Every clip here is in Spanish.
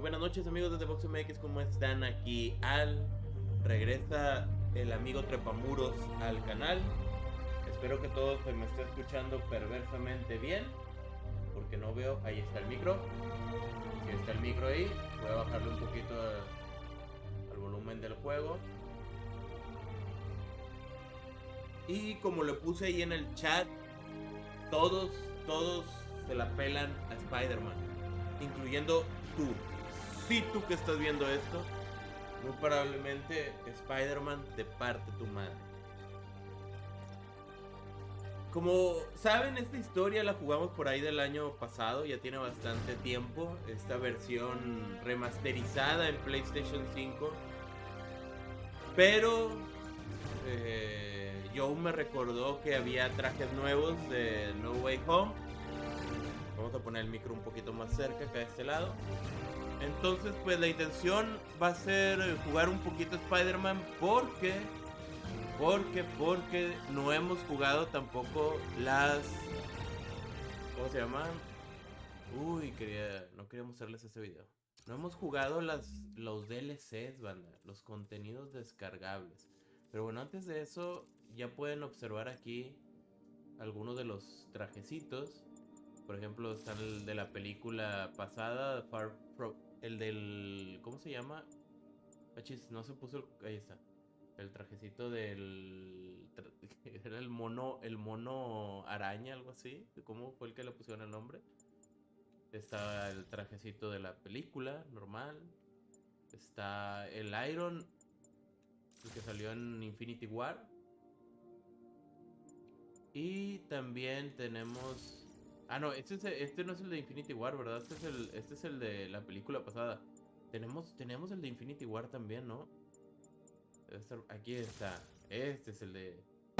buenas noches amigos de Box MX, ¿cómo están? Aquí regresa el amigo Trepamuros al canal. Espero que todos pues, me estén escuchando perversamente bien, porque no veo, ahí está el micro. Si está el micro ahí, voy a bajarle un poquito al volumen del juego. Y como lo puse ahí en el chat, todos se la pelan a Spider-Man, incluyendo tú. Sí, tú que estás viendo esto, muy probablemente Spider-Man te parte tu madre. Como saben, esta historia la jugamos por ahí del año pasado, ya tiene bastante tiempo. Esta versión remasterizada en PlayStation 5. Pero Joe me recordó que había trajes nuevos de No Way Home. Vamos a poner el micro un poquito más cerca acá de este lado. Entonces pues la intención va a ser jugar un poquito Spider-Man porque no hemos jugado tampoco las... ¿Cómo se llaman? Uy, no quería mostrarles ese video. No hemos jugado los DLCs, banda, los contenidos descargables. Pero bueno, antes de eso ya pueden observar aquí algunos de los trajecitos. Por ejemplo, está el de la película pasada, el del... ¿Cómo se llama? Achis, no se puso ahí está. El trajecito del... Era el mono araña, algo así. ¿Cómo fue el que le pusieron el nombre? Está el trajecito de la película, normal. Está el Iron, el que salió en Infinity War. Y también tenemos... Ah, no, este no es el de Infinity War, ¿verdad? Este es el de la película pasada. Tenemos el de Infinity War también, ¿no? Aquí está. Este es el de...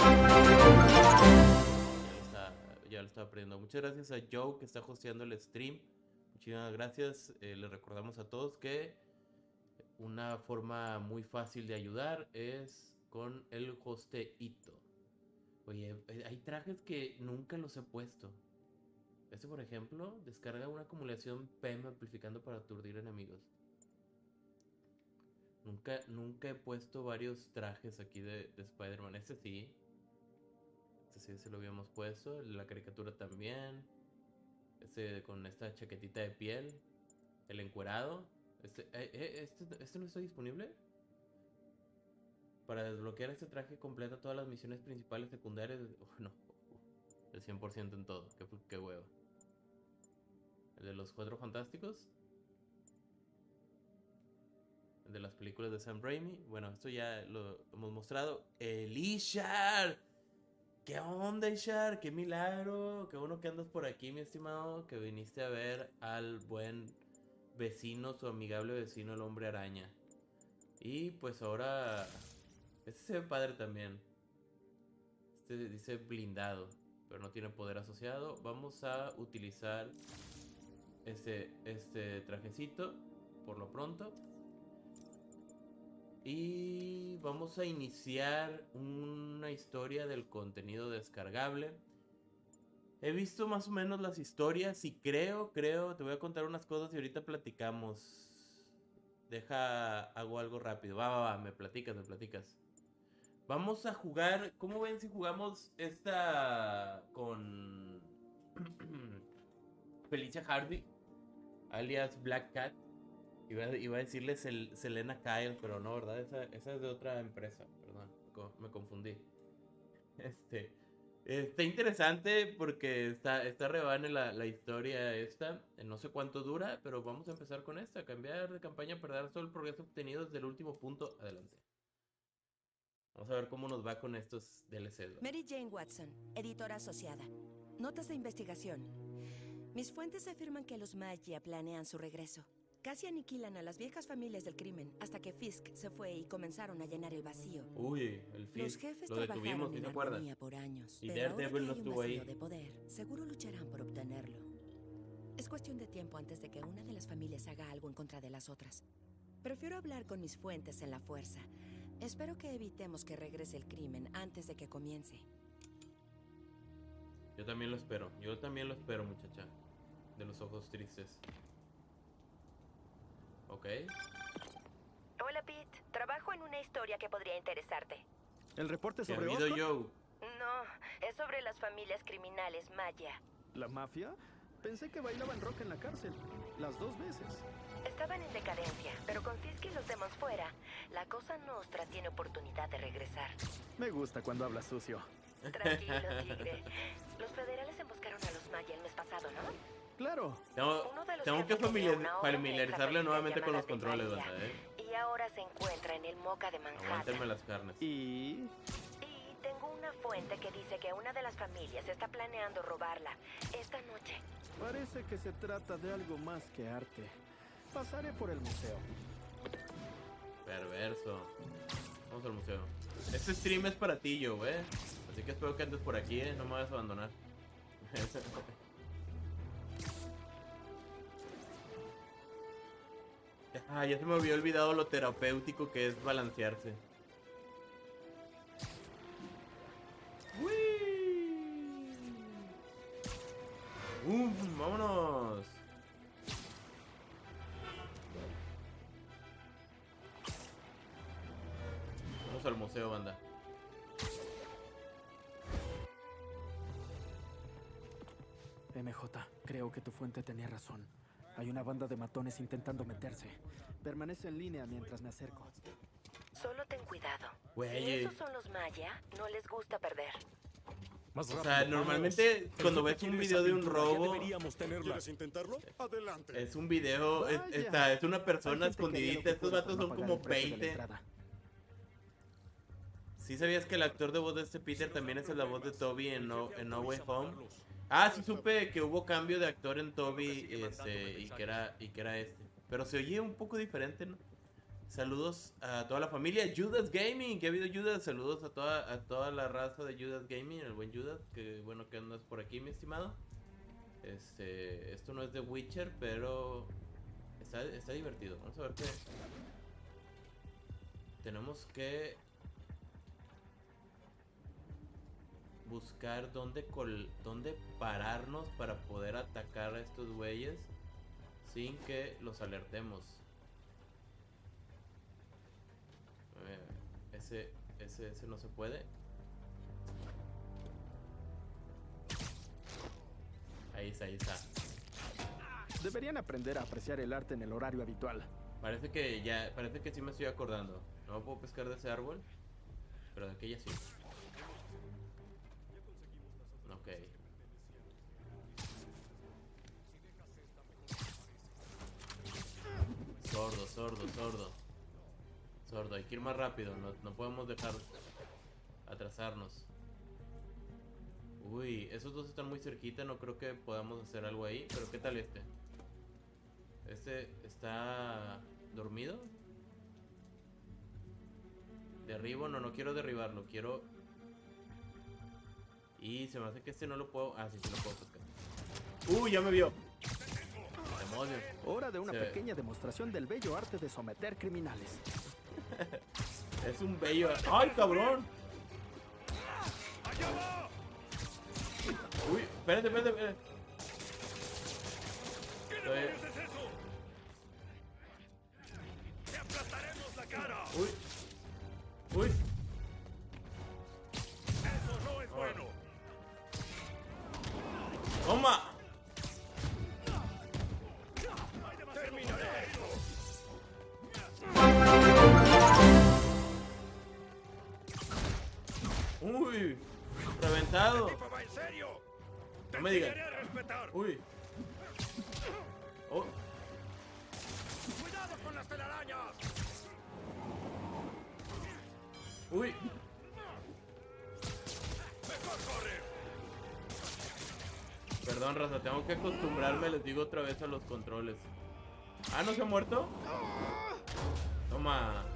Ya lo estaba aprendiendo. Muchas gracias a Joe que está hosteando el stream. Muchísimas gracias. Les recordamos a todos que una forma muy fácil de ayudar es con el hosteito. Oye, hay trajes que nunca los he puesto. Este, por ejemplo, descarga una acumulación PM amplificando para aturdir enemigos. Nunca he puesto varios trajes aquí de Spider-Man. Este sí. Se lo habíamos puesto. La caricatura también. Este con esta chaquetita de piel. El encuerado. Este no está disponible. Para desbloquear este traje completa todas las misiones principales, secundarias. No. El 100% en todo. Qué huevo. El de los Cuatro Fantásticos. El de las películas de Sam Raimi. Bueno, esto ya lo hemos mostrado. ¡El Ishar! ¿Qué onda, Ishar? ¡Qué milagro! Qué bueno que andas por aquí, mi estimado. Que viniste a ver al buen vecino, su amigable vecino, el Hombre Araña. Y pues ahora... Este se ve padre también. Este dice blindado, pero no tiene poder asociado. Vamos a utilizar este trajecito por lo pronto. Y vamos a iniciar una historia del contenido descargable. He visto más o menos las historias y creo, te voy a contar unas cosas y ahorita platicamos. Hago algo rápido. Va, me platicas. Vamos a jugar, ¿cómo ven si jugamos esta con Felicia Hardy, alias Black Cat? Iba a decirle Selena Kyle, pero no, ¿verdad? Esa es de otra empresa, perdón, me confundí. Este, Está interesante porque está rebane la historia esta. No sé cuánto dura, pero vamos a empezar con esta. Cambiar de campaña para dar todo el progreso obtenido desde el último punto. Adelante. Vamos a ver cómo nos va con estos DLCs. Mary Jane Watson, editora asociada. Notas de investigación. Mis fuentes afirman que los Magia planean su regreso. Casi aniquilan a las viejas familias del crimen hasta que Fisk se fue y comenzaron a llenar el vacío. Uy, el Fisk. Los jefes lo detuvimos, trabajaron en armonía por años, y pero ahora que Daredevil no hay un estuvo vacío ahí. de poder, seguro lucharán por obtenerlo. Es cuestión de tiempo antes de que una de las familias haga algo en contra de las otras. Prefiero hablar con mis fuentes en la fuerza. Espero que evitemos que regrese el crimen antes de que comience. Yo también lo espero, muchacha. De los ojos tristes. Ok. Hola, Pete. Trabajo en una historia que podría interesarte. ¿El reporte ¿Qué ha sobre habido, Oscorp? Joe? No, es sobre las familias criminales Maya. ¿La mafia? Pensé que bailaban rock en la cárcel. Las 2 veces. Estaban en decadencia, pero con Fisk y los demos fuera, la Cosa Nostra tiene oportunidad de regresar. Me gusta cuando hablas sucio. Tranquilo, tigre. Los federales emboscaron a los Maya el mes pasado, ¿no? Claro. Uno de los Tengo que jefes tenía una orden familiarizarle extra nuevamente con los llamada controles, Tesalia, banda, y ahora se encuentra en el Moca de Aguántenme Manhattan. las carnes. Y... Y tengo una fuente que dice que una de las familias está planeando robarla esta noche. parece que se trata de algo más que arte. Pasaré por el museo. Perverso. Vamos al museo. Este stream es para ti, Joe, Así que espero que andes por aquí, No me vayas a abandonar. Ya se me había olvidado lo terapéutico que es balancearse. ¡Vámonos! Vamos al museo, banda. MJ, creo que tu fuente tenía razón. Hay una banda de matones intentando meterse. Permanece en línea mientras me acerco. Solo ten cuidado. Güey. Si esos son los Maya, no les gusta perder. Más O rápido, sea, normalmente vamos. cuando El ves jefe un quiere video esa de un pintura, ya robo, deberíamos tenerla. ¿Quieres intentarlo? Adelante. es un video, Vaya. es una persona Hay gente que haría lo escondidita. que Estos fuera vatos por no son pagar como el precio de la 20. entrada. ¿Sí sabías que el actor de voz de este Peter también es la voz de Toby en No Way Home? Ah, sí supe que hubo cambio de actor en Toby y que era este. Pero se oye un poco diferente, ¿no? Saludos a toda la familia Judas Gaming, que ha habido Judas. Saludos a toda la raza de Judas Gaming, el buen Judas, que bueno que andas por aquí, mi estimado. Esto no es de Witcher, pero está divertido. Vamos a ver qué. Tenemos que buscar dónde pararnos para poder atacar a estos güeyes sin que los alertemos. Ese no se puede. Ahí está. Deberían aprender a apreciar el arte en el horario habitual. Parece que sí me estoy acordando. No puedo pescar de ese árbol, pero de aquella sí. Ok. Sordo, hay que ir más rápido, no podemos dejar atrasarnos. Uy, esos dos están muy cerquita, no creo que podamos hacer algo ahí, pero ¿qué tal este? Este está dormido. Derribo, no quiero derribarlo, quiero... Y se me hace que este no lo puedo... Ah, sí lo puedo pescar. ¡Uy, ya me vio! Demonios. Hora de una pequeña demostración del bello arte de someter criminales. Es un bello... ¡Ay, cabrón! Uy, espérate. ¿Qué demonios es eso? ¡Te aplastaremos la cara! Uy. Eso no es bueno. ¡Toma! Terminaré. Uy, reventado. Tipo va en serio. No me digas. Enseñaré a respetar. Uy. Oh, Cuidado con las telarañas. uy. Mejor corre. Perdón, raza, tengo que acostumbrarme, les digo otra vez, a los controles. Ah, ¿no se ha muerto? Toma.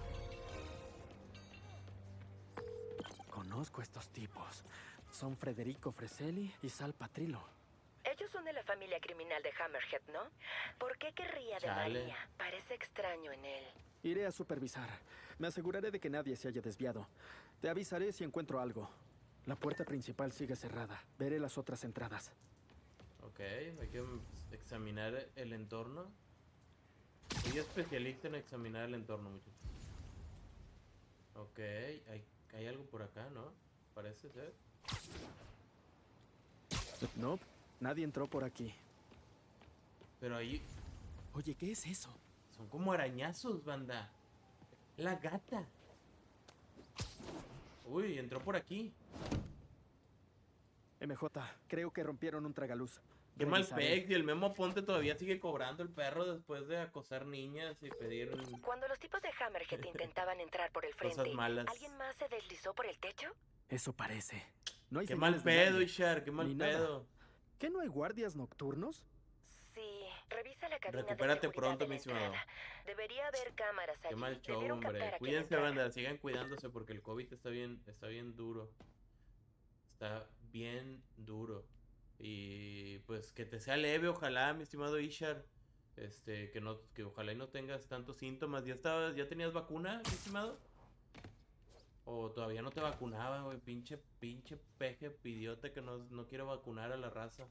Conozco a estos tipos. Son Federico Freselli y Sal Patrillo. Ellos son de la familia criminal de Hammerhead, ¿no? ¿Por qué querría de Chale. María? Parece extraño en él. Iré a supervisar. Me aseguraré de que nadie se haya desviado. Te avisaré si encuentro algo. La puerta principal sigue cerrada. Veré las otras entradas. Ok, hay que examinar el entorno. Soy especialista en examinar el entorno, muchachos. Ok, hay algo por acá, ¿no? Parece ser. No, nadie entró por aquí. Pero ahí Oye, ¿qué es eso? son como arañazos, banda. La gata. Uy, entró por aquí. MJ, creo que rompieron un tragaluz. Qué mal Revisaré. peg. Y el Memo Ponte todavía sigue cobrando el perro después de acosar niñas y pedir Cuando los tipos de Hammerhead intentaban entrar por el cosas frente, malas. ¿alguien más se deslizó por el techo? Eso parece. No hay Qué mal señales de pedo, nadie. Ishar. Qué mal Ni nada. pedo. ¿Qué no hay guardias nocturnos? Sí, revisa la cabina Recupérate de seguridad pronto, de la mi estimado. entrada. Debería haber cámaras allí. Qué mal show, Debieron captar hombre. a quien Cuídense, entrara. banda. Sigan cuidándose porque el COVID está bien duro. Está bien duro. Y pues que te sea leve, ojalá, mi estimado Ishar. Que ojalá y no tengas tantos síntomas. ¿Ya tenías vacuna, mi estimado? O todavía no te vacunaba, güey. Pinche peje idiota que no quiere vacunar a la raza.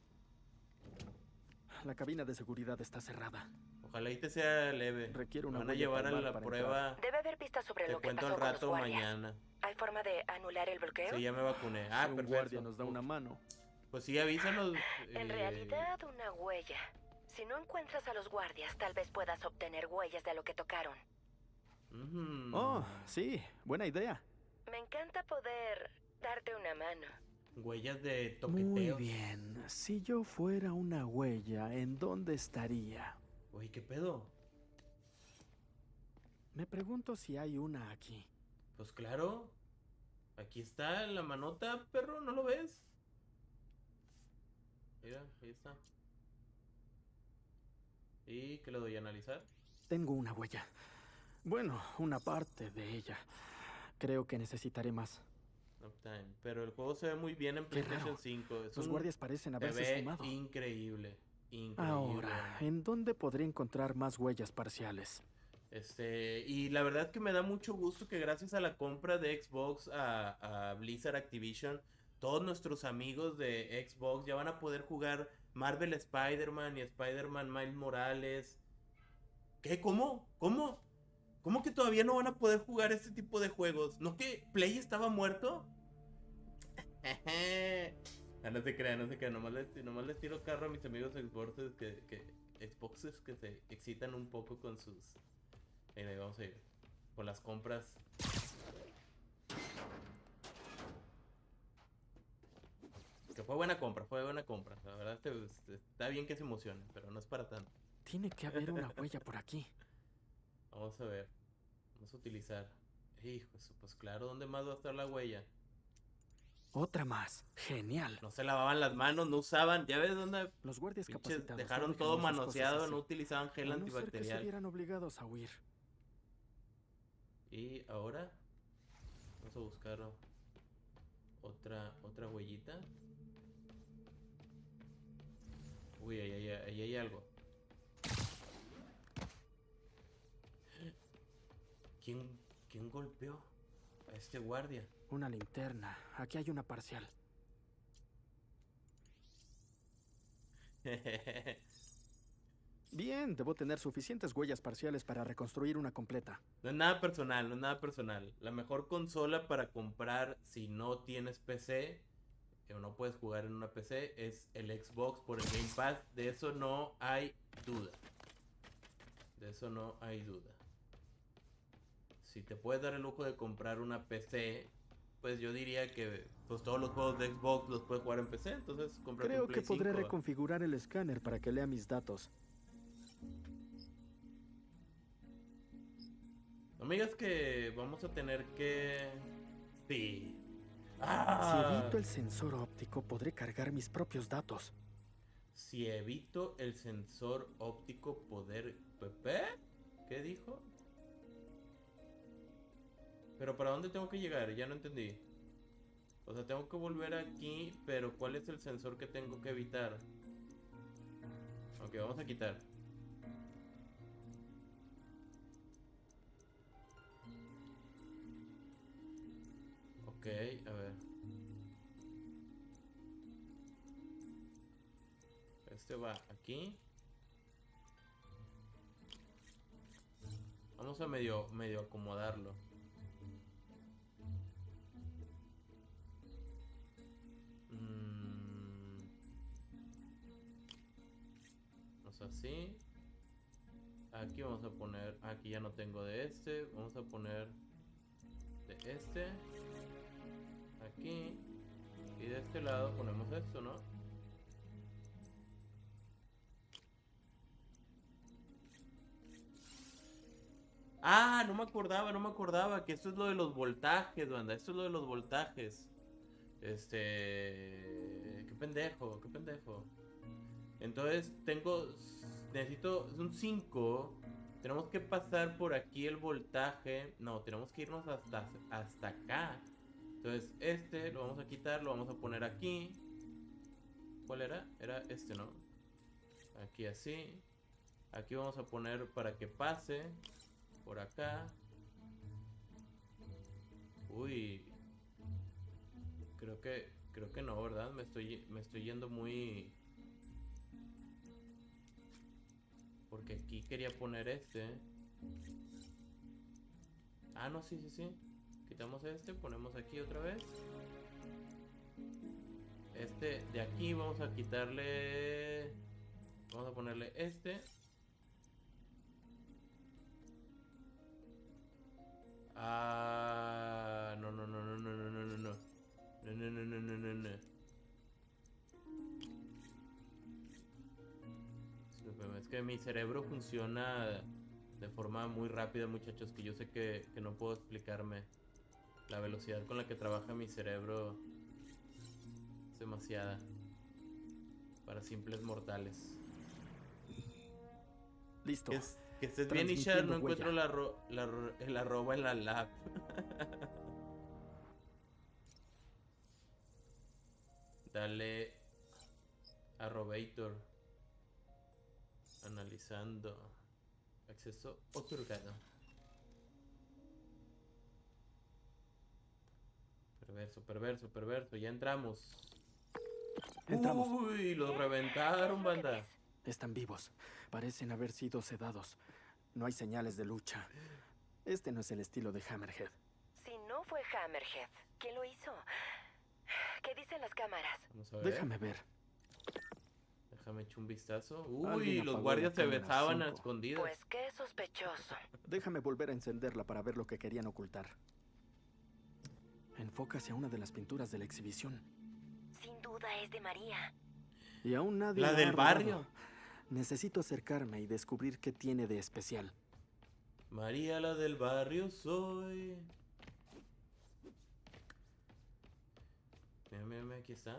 La cabina de seguridad está cerrada. Ojalá y te sea leve. Requiere Me una van a huella llevar a palmar la para prueba. Debe haber pistas sobre Te lo que cuento pasó al con los rato guardias. mañana. ¿Hay forma de anular el bloqueo? Sí, ya me vacuné. Si Ah, un perfecto. guardia nos da una mano. Pues sí, avísanos. En realidad, una huella. Si no encuentras a los guardias, tal vez puedas obtener huellas de lo que tocaron. Oh, sí, buena idea. Me encanta poder darte una mano. Huellas de toqueteos. Muy bien. Si yo fuera una huella, ¿en dónde estaría? Uy, ¿qué pedo? Me pregunto si hay una aquí. Pues claro. Aquí está la manota, perro, ¿no lo ves? Mira, ahí está. ¿Y qué le doy a analizar? Tengo una huella. Bueno, una parte de ella. Creo que necesitaré más. Uptime. Pero el juego se ve muy bien en Qué PlayStation raro. 5. Los guardias parecen Se haberse ve esfumado. increíble. Increíble. Ahora, ¿en dónde podré encontrar más huellas parciales? Y la verdad que me da mucho gusto que gracias a la compra de Xbox a Blizzard Activision, todos nuestros amigos de Xbox ya van a poder jugar Marvel Spider-Man y Spider-Man Miles Morales. ¿Qué? ¿Cómo? ¿Cómo? ¿Cómo que todavía no van a poder jugar este tipo de juegos? ¿No que Play estaba muerto? No se crean, no se crean. Nomás les tiro carro a mis amigos Xboxes Xboxes que se excitan un poco con sus... Ahí vamos a ir. Con las compras. Que fue buena compra, fue buena compra. La verdad está bien que se emocionen, pero no es para tanto. Tiene que haber una huella por aquí. Vamos a ver. Vamos a utilizar. Hijo, pues claro, ¿dónde más va a estar la huella? Otra más. Genial. No se lavaban las manos, no usaban. ¿Ya ves dónde? Los guardias Pinches, capacitados dejaron no todo dejan esas manoseado, cosas no así. utilizaban gel A no ser que se antibacterial. vieran obligados a huir. Y ahora vamos a buscar otra huellita. Uy, ahí hay algo. ¿Quién golpeó a este guardia? Una linterna. Aquí hay una parcial. Bien, debo tener suficientes huellas parciales para reconstruir una completa. No es nada personal, no es nada personal. La mejor consola para comprar si no tienes PC o no puedes jugar en una PC es el Xbox por el Game Pass. De eso no hay duda. De eso no hay duda. Si te puedes dar el lujo de comprar una PC, pues yo diría que pues todos los juegos de Xbox los puedes jugar en PC. Entonces compra Creo un Play que podré 5. reconfigurar el escáner para que lea mis datos. No me digas que vamos a tener que... Sí. Si evito el sensor óptico, podré cargar mis propios datos. Si evito el sensor óptico poder... ¿Pepe? ¿Qué dijo? ¿Pero para dónde tengo que llegar? Ya no entendí. O sea, tengo que volver aquí, pero ¿cuál es el sensor que tengo que evitar? Ok, vamos a quitar. Ok, a ver. Este va aquí. Vamos a medio acomodarlo. Vamos así. Aquí vamos a poner... Aquí ya no tengo de este. Vamos a poner de este. Aquí. Y de este lado ponemos esto, ¿no? Ah, no me acordaba que esto es lo de los voltajes, banda. Esto es lo de los voltajes. Qué pendejo. Entonces necesito, es un 5. Tenemos que pasar por aquí el voltaje. No, tenemos que irnos hasta acá. Entonces lo vamos a quitar, lo vamos a poner aquí. ¿Cuál era? Era este, ¿no? Aquí así. Aquí vamos a poner para que pase. Por acá. Uy. Creo que no, ¿verdad? Me estoy yendo muy... Porque aquí quería poner este. Ah, no, sí. Quitamos este, ponemos aquí otra vez. Este de aquí vamos a quitarle... Vamos a ponerle este. Ah, no. Es que mi cerebro funciona de forma muy rápida, muchachos, que yo sé que no puedo explicarme. La velocidad con la que trabaja mi cerebro es demasiada para simples mortales. Listo. Que estés bien, Ishar. No encuentro el arroba en la lab. Dale arrobator. Analizando. Acceso otorgado. Perverso. Ya entramos. Uy, los reventaron, banda. Están vivos. Parecen haber sido sedados. No hay señales de lucha. Este no es el estilo de Hammerhead. Si no fue Hammerhead, ¿quién lo hizo? ¿Qué dicen las cámaras? Vamos a ver. Déjame ver. Déjame echar un vistazo. Uy, los guardias se besaban a escondidas. Pues qué sospechoso. Déjame volver a encenderla para ver lo que querían ocultar. Enfoca hacia una de las pinturas de la exhibición. Sin duda es de María. Y aún nadie La la del ha robado. barrio. Necesito acercarme y descubrir qué tiene de especial. María, la del barrio soy. Mira, aquí está.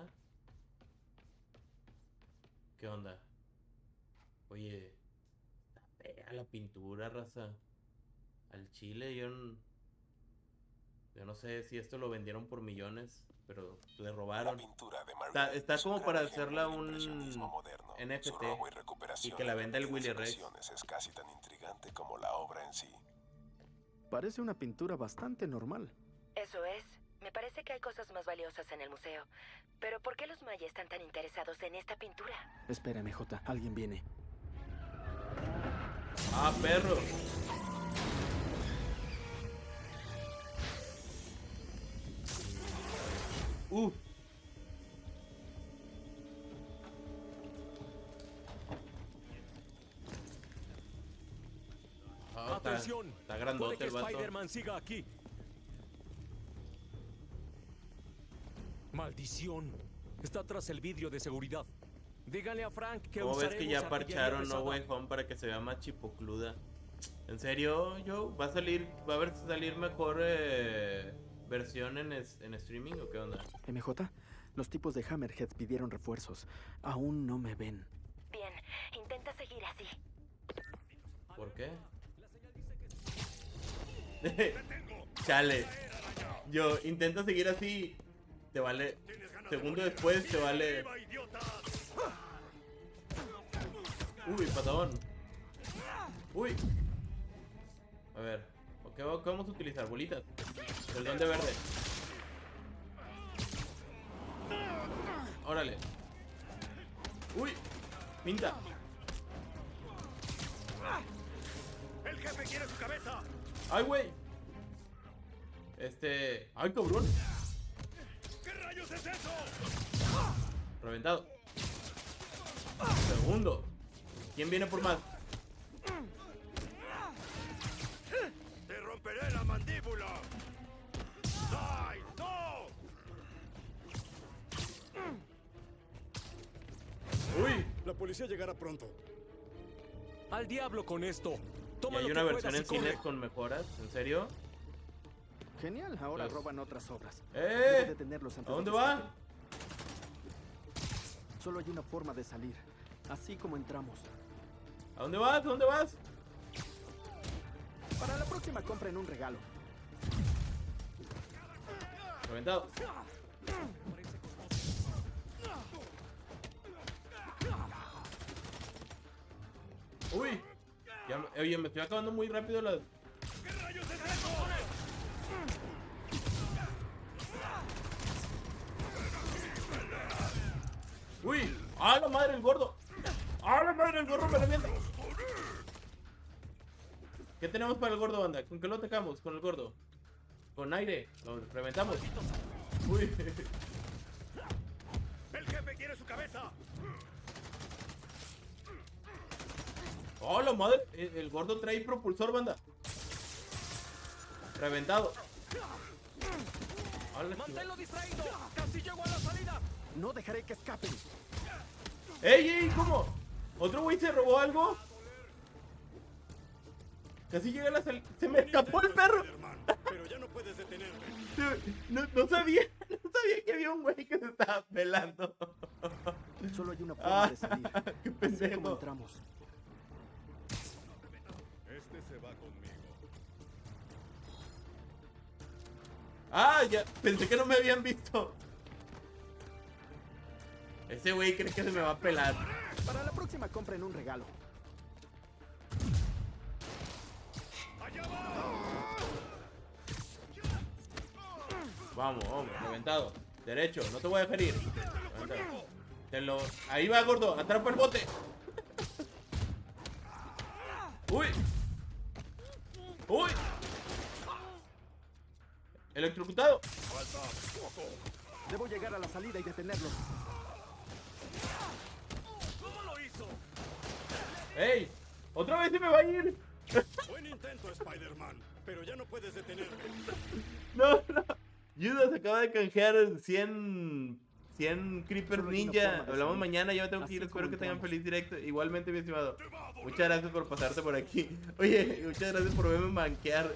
¿Qué onda? Oye, está fea la pintura, raza. Al chile, yo no sé si esto lo vendieron por millones, pero le robaron. La pintura de María Está es un como gran para ejemplo hacerla del un impresionismo moderno. Su NFT robo y recuperación que la en venda el pequeñas Willy Rex. ocasiones es casi tan intrigante como la obra en sí. Parece una pintura bastante normal. Eso es. Me parece que hay cosas más valiosas en el museo. Pero ¿por qué los mayas están tan interesados en esta pintura? Espera, MJ. Alguien viene. ¡Ah, perro! Atención. Está grandote Puede que el vato. Spider-Man siga aquí. Maldición. Está tras el vidrio de seguridad. Díganle a Frank que ¿Cómo ves que ya usaremos parcharon artillería No Way pesada. Home para que se vea más chipocluda? ¿En serio, Joe? ¿Va a ver salir mejor versión en streaming o qué onda? MJ, los tipos de Hammerhead pidieron refuerzos. Aún no me ven. Bien, intenta seguir así. ¿Por qué? Chale. Yo, intenta seguir así. Te vale. Segundo después te vale. Uy, patadón. Uy. A ver. ¿Qué vamos a utilizar? Bolitas. Perdón de verde. Órale. Uy. Pinta. El jefe quiere su cabeza! ¡Ay, güey! ¡Ay, cabrón! ¿Qué rayos es eso? Reventado. Segundo. ¿Quién viene por más? ¡Te romperé la mandíbula! ¡Ay, no! ¡Uy! La policía llegará pronto. Al diablo con esto. ¿Y Toma hay lo una que versión puedas en y corre. cines con mejoras? ¿En serio? Genial, ahora Pues- roban otras obras. ¡Eh! Debo detenerlos antes ¿A dónde de que va? escapen. Solo hay una forma de salir, así como entramos. ¿A dónde vas? ¿A dónde vas? Para la próxima compren un regalo. Reventado. ¡Uy! Oye, me estoy acabando muy rápido las... ¿Qué rayos es eso? ¡Uy! ¡Ah, la madre, el gordo! ¡Ah, la madre, el gordo me revienta! ¿Qué tenemos para el gordo, banda? ¿Con qué lo atacamos? ¿Con el gordo? ¿Con aire? Lo reventamos. ¡Uy! ¡El jefe quiere su cabeza! ¡Oh, la madre! El gordo trae propulsor, banda. Reventado. ¡Ah, la chingada! ¡Manténlo distraído! ¡Casi llego a la salida! No dejaré que escapen. ¡Ey, ey! ¿Cómo? ¿Otro güey se robó algo? Casi llega la salida. ¡Se me escapó el perro! Spider-Man, pero ya no puedes detenerme. No sabía que había un güey que se estaba pelando. Solo hay una forma de salir, ¡Qué así como pendejo! entramos. Este se va conmigo. ¡Ah! Ya, pensé que no me habían visto. Ese güey cree que se me va a pelar. Para la próxima compren un regalo. Vamos, reventado. Derecho, no te voy a dejar ir. Ahí va, gordo, atrapa el bote. ¡Uy! ¡Uy! Electrocutado. Debo llegar a la salida y detenerlos. ¿Cómo lo hizo? ¡Ey! ¡Otra vez se me va a ir! Buen intento, Spider-Man, pero ya no puedes detenerme. No. Judas acaba de canjear 100 Creeper Solo hay una Ninja. forma de Hablamos salir, mañana, ya me tengo que así ir. Espero como que tengan entramos. feliz directo. Igualmente, mi estimado. Muchas gracias por pasarte por aquí. Oye, muchas gracias por verme manquear.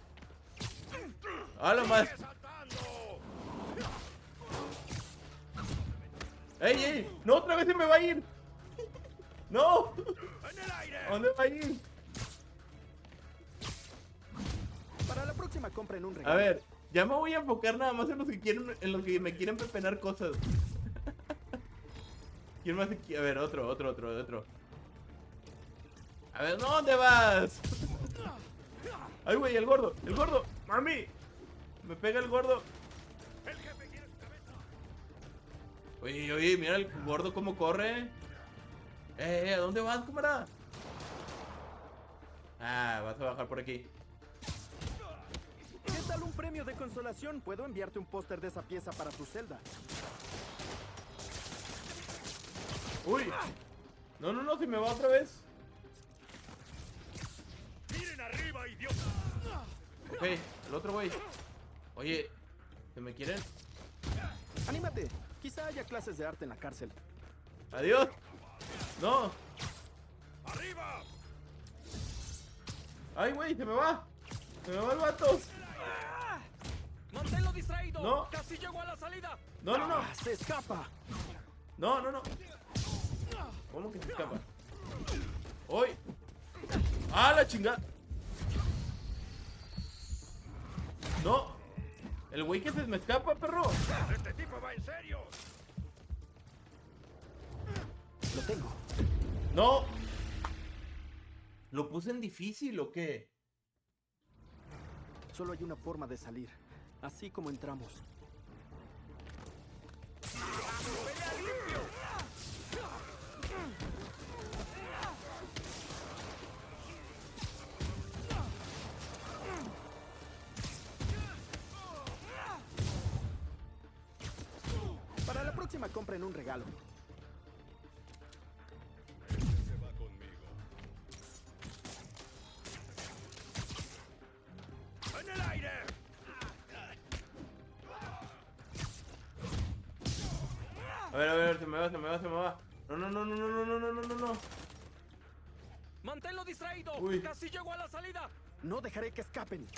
¡Hola, más! ¡Saltando! ¡Ey, ey! ¡No, otra vez se me va a ir! ¡No! ¡En el aire! ¿A dónde va a ir? Para la próxima compren un regalo. A ver, ya me voy a enfocar nada más en los que quieren, en los que me quieren pepenar cosas. ¿Quién más aquí? A ver, otro. A ver, ¿no? ¿Dónde vas? Ay, güey, el gordo. ¡Mami! Me pega el gordo. ¡El jefe quiere su cabeza! Oye, mira el gordo cómo corre. ¿A dónde vas, camarada? Ah, vas a bajar por aquí. ¿Qué tal un premio de consolación? Puedo enviarte un póster de esa pieza para tu celda. ¡Uy! No, se me va otra vez. ¡Miren arriba, idiota! Ok, el otro güey. Oye, ¿se me quieren? Anímate, quizá haya clases de arte en la cárcel. ¡Adiós! ¡No! ¡Arriba! ¡Ay, güey! ¡Se me va! ¡Se me va el vato! ¡Manténlo distraído! No. ¡Casi llego a la salida! ¡No! ¡Ah, se escapa! ¡No! ¿Cómo que se escapa? ¡Uy! ¡Ah, la chingada! ¡No! ¡El güey que se me escapa, perro! ¡Este tipo va en serio! Lo tengo. ¡No! ¿Lo puse en difícil o qué? Solo hay una forma de salir, así como entramos. ¡Pelea limpio! próxima compren un regalo. Se va conmigo. ¡En el aire! A ver, se me va. No. ¡Manténlo distraído! Uy. ¡Casi llegó a la salida! No dejaré que escapen.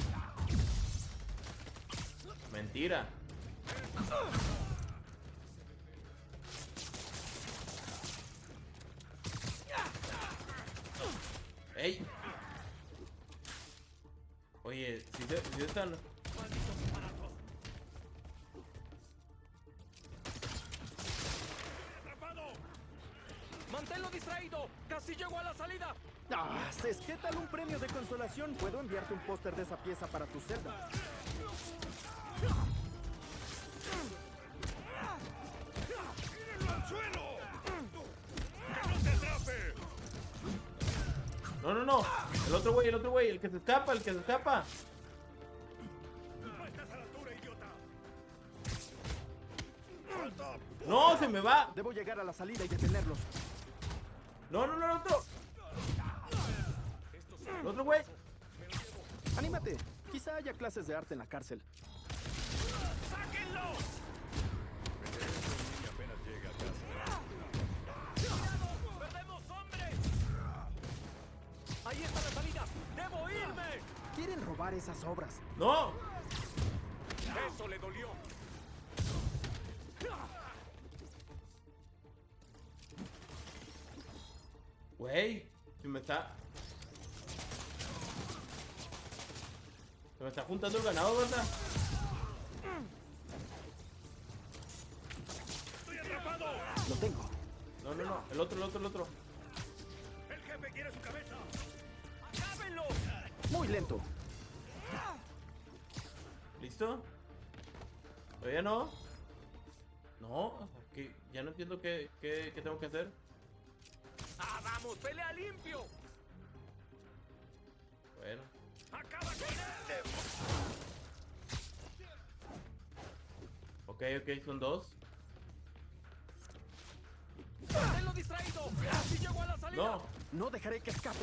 Mentira. ¡Ey! Oye, si están... ¡Manténlo distraído! ¡Casi llegó a la salida! Ah, Cés, ¿qué tal un premio de consolación? Puedo enviarte un póster de esa pieza para tu celda. ¡Tírenlo al suelo! ¡Que no te atrape! No. El otro güey, el que se escapa. ¡No estás a la altura, idiota! ¡Falta! No, se me va. Debo llegar a la salida y detenerlos. No, el otro. El otro güey. ¡Anímate! Quizá haya clases de arte en la cárcel. ¡Sáquenlos! Apenas llega a casa. ¡Perdemos hombres! ¡Ahí está la salida! ¡Debo irme! ¿Quieren robar esas obras? No. ¡Eso le dolió! Güey, se me está juntando el ganado, ¿verdad? ¡Estoy atrapado! Lo tengo. No. El otro. ¡El jefe quiere su cabeza! ¡Acábenlo! Muy lento. ¿Listo? ¿Todavía no? No, que ya no entiendo qué tengo que hacer. ¡Ah, vamos! ¡Pelea limpio! Bueno. ¡Acaba con él! Ok, son dos. ¡Manténlo distraído! ¡Casi llegó a la salida! No. No dejaré que escapen.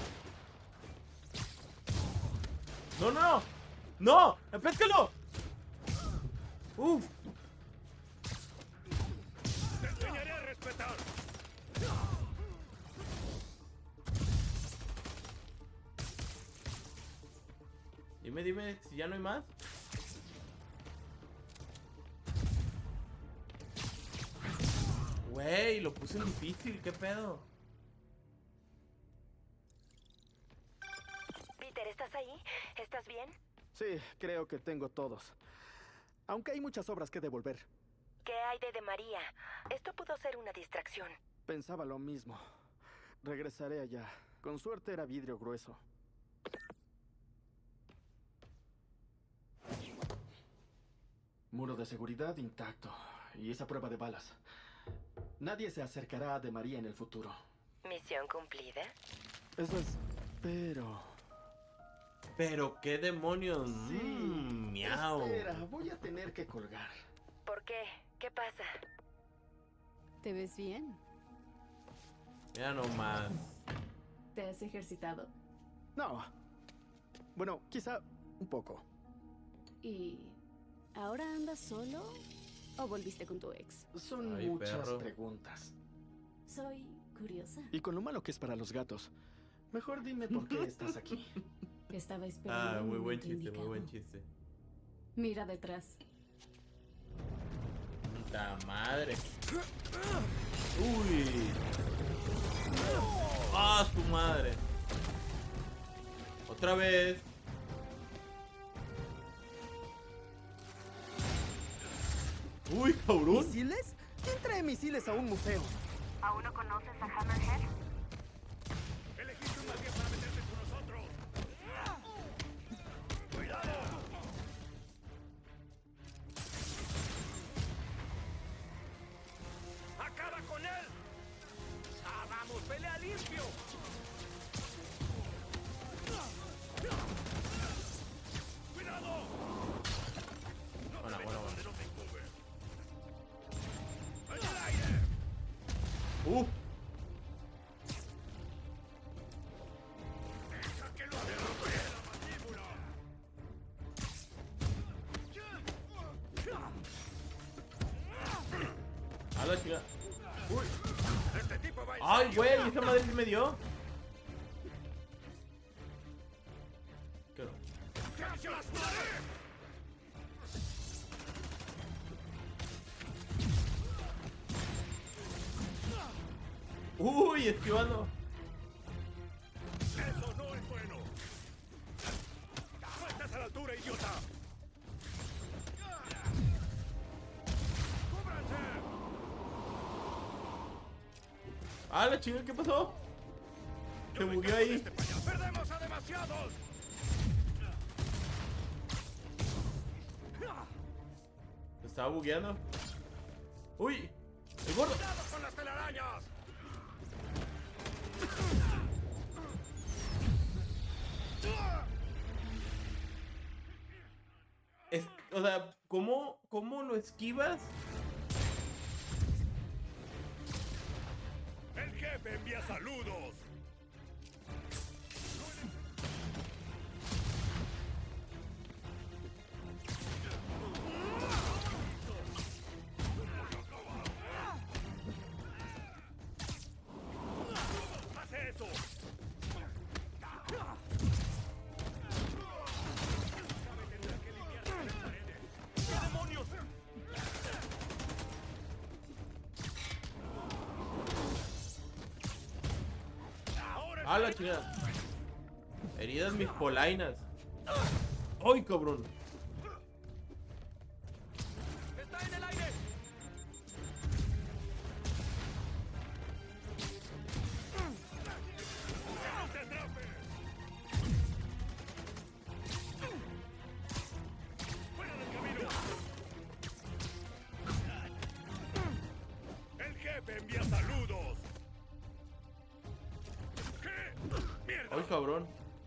¡No! ¡Péscalo! ¡Uf! ¡Te enseñaré a respetar! Dime si ya no hay más. Güey, lo puse en difícil, ¿qué pedo? Peter, ¿estás ahí? ¿Estás bien? Sí, creo que tengo todos. Aunque hay muchas obras que devolver. ¿Qué hay de María? Esto pudo ser una distracción. Pensaba lo mismo. Regresaré allá. Con suerte era vidrio grueso. Muro de seguridad intacto. Y esa prueba de balas. Nadie se acercará a De María en el futuro. ¿Misión cumplida? Eso espero. Pero qué demonios. Miau. Espera, voy a tener que colgar. ¿Por qué? ¿Qué pasa? ¿Te ves bien? Ya no más. ¿Te has ejercitado? No. Bueno, quizá un poco. ¿Y ahora andas solo o volviste con tu ex? Son Ay, muchas perro. preguntas. Soy curiosa. Y con lo malo que es para los gatos. Mejor dime por qué estás aquí. Estaba esperando. el Muy buen momento chiste, muy indicado. buen chiste. Mira detrás. ¡Puta madre! ¡Uy! ¡Ah, su madre! ¡Otra vez! ¡Uy, cabrón! ¿Misiles? ¿Quién trae misiles a un museo? ¿Aún no conoces a Hammerhead? ¡Elegiste un mal día para meterte con nosotros! ¡Cuidado! ¡Acaba con él! ¡Ah, vamos! ¡Pelea limpio! ¡Cuidado! Bueno. No te encubre. ¡Deja que lo derrote la mandíbula! A la chica. Uy. Este tipo va en Ay, serio. güey, esa madre sí me dio. ¿Qué no? ¡Que se aplastaré! Uy, esquivando. ¡Eso no es bueno! ¡No estás a la altura, idiota! ¡Cúbranse! Ah, la chica, ¿qué pasó? Se Yo me bugueó encargo de ahí. este payaso. ¡Perdemos a demasiados! Se estaba bugueando. Uy, el gordo. ¡Cuidado con las telarañas! O sea, ¿cómo lo esquivas? ¡El jefe envía saludos! ¡Hace eso! ¿Qué demonios? Ahora Ah, la chingada. Heridas mis polainas. ¡Ay, cabrón! ¡Está en el aire! ¡no te atrape! ¡Fuera del camino! ¡El jefe envía saludos! ¿Qué? ¡Mierda! ¡Ay, cabrón!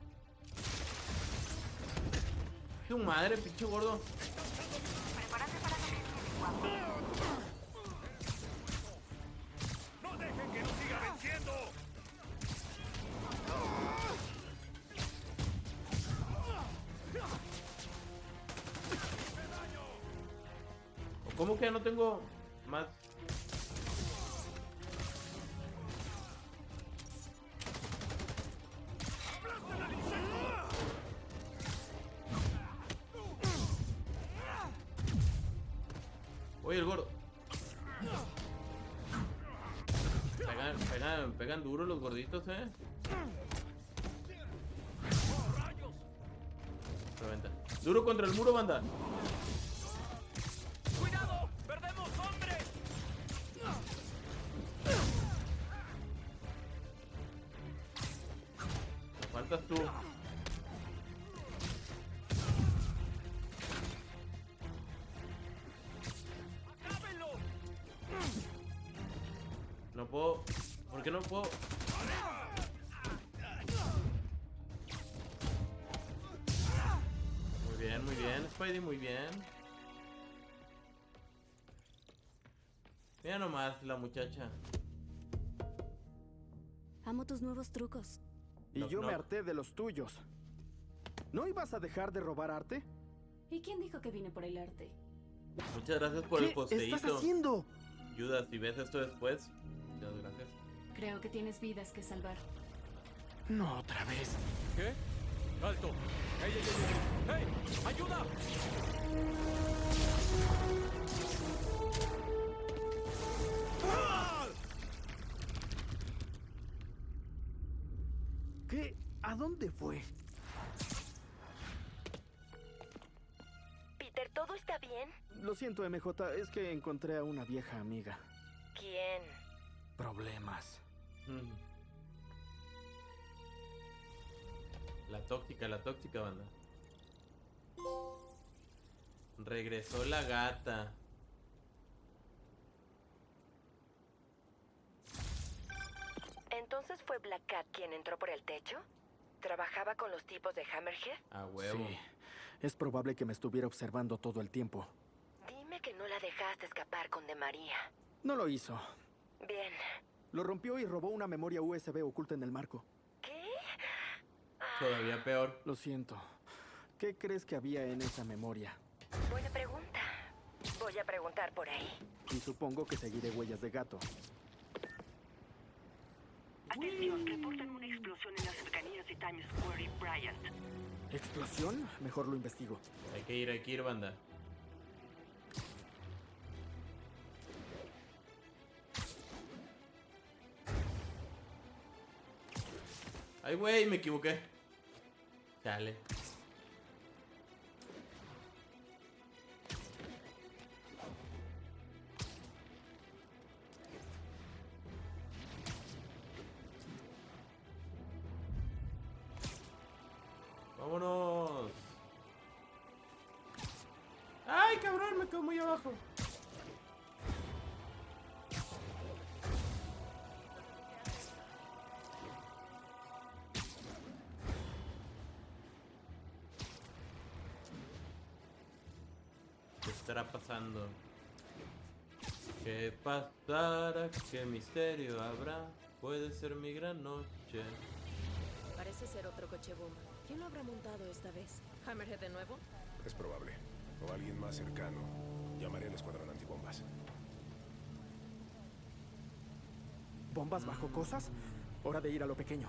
¡Qué madre, pinche gordo! ¡No dejen que nos siga venciendo! ¿Cómo que ya no tengo más? ¡Aplastan al insecto! Oye, el gordo. Pegan duro los gorditos, Reventa. Duro contra el muro, banda. ¡Cuidado! ¡Perdemos hombres! Me faltas tú. ¡Cábenlo! No puedo. ¿Por qué no puedo? Muy bien, Spidey, muy bien. Mira nomás la muchacha. Amo tus nuevos trucos. Y Knock, yo me knock. harté de los tuyos. ¿No ibas a dejar de robar arte? ¿Y quién dijo que vine por el arte? Muchas gracias por ¿Qué el posteíto. estás haciendo? Judas, si ves esto después, muchas gracias. Creo que tienes vidas que salvar. No, otra vez. ¿Qué? ¡Alto! ¡Ey, ey, ey, ey! ¡Hey! ¡Ayuda! ¿Qué? ¿A dónde fue? Peter, ¿todo está bien? Lo siento, MJ, es que encontré a una vieja amiga. ¿Quién? Problemas. La tóxica, banda. Regresó la gata. ¿Entonces fue Black Cat quien entró por el techo? ¿Trabajaba con los tipos de Hammerhead? A huevo. Sí. Es probable que me estuviera observando todo el tiempo. Dime que no la dejaste escapar con De María. No lo hizo. Bien. Lo rompió y robó una memoria USB oculta en el marco. ¿Qué? Todavía peor. Lo siento. ¿Qué crees que había en esa memoria? Buena pregunta. Voy a preguntar por ahí. Y supongo que seguiré huellas de gato. Atención, reportan una explosión en las cercanías de Times Square y Bryant. ¿Explosión? Mejor lo investigo. Hay que ir, banda. Ay, güey, me equivoqué. Dale. Vámonos. Ay, cabrón, me quedo muy abajo. ¿Qué estará pasando? ¿Qué pasará? ¿Qué misterio habrá? Puede ser mi gran noche. Parece ser otro coche bomba. ¿Quién lo habrá montado esta vez? ¿Hammerhead de nuevo? Es probable. O alguien más cercano. Llamaré al escuadrón antibombas. ¿Bombas bajo cosas? Hora de ir a lo pequeño.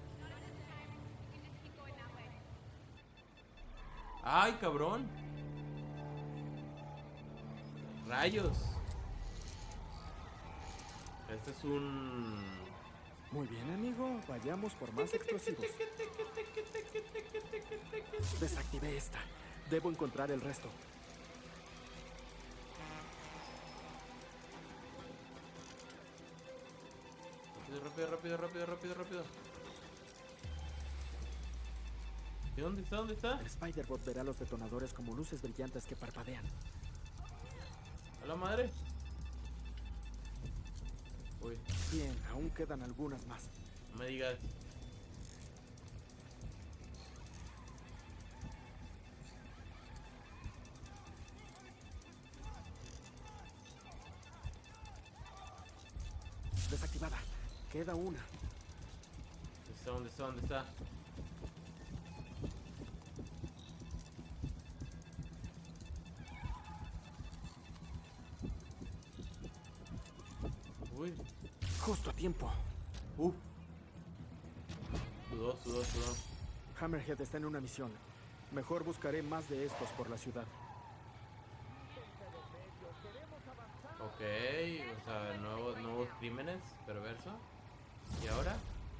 ¡Ay, cabrón! ¡Rayos! Este es un... Muy bien, amigo. Vayamos por más explosivos. Desactivé esta. Debo encontrar el resto. Rápido. ¿Y dónde está? El Spider-Bot verá los detonadores como luces brillantes que parpadean. ¡A la madre! Uy, Bien, aún quedan algunas más. no me digas. Desactivada. Queda una. ¿Dónde está? Uy. Justo a tiempo. Sudó. Hammerhead está en una misión. Mejor buscaré más de estos por la ciudad. Ok, o sea, nuevos crímenes, perverso. ¿Y ahora?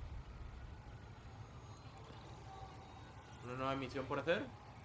¿Una nueva misión por hacer?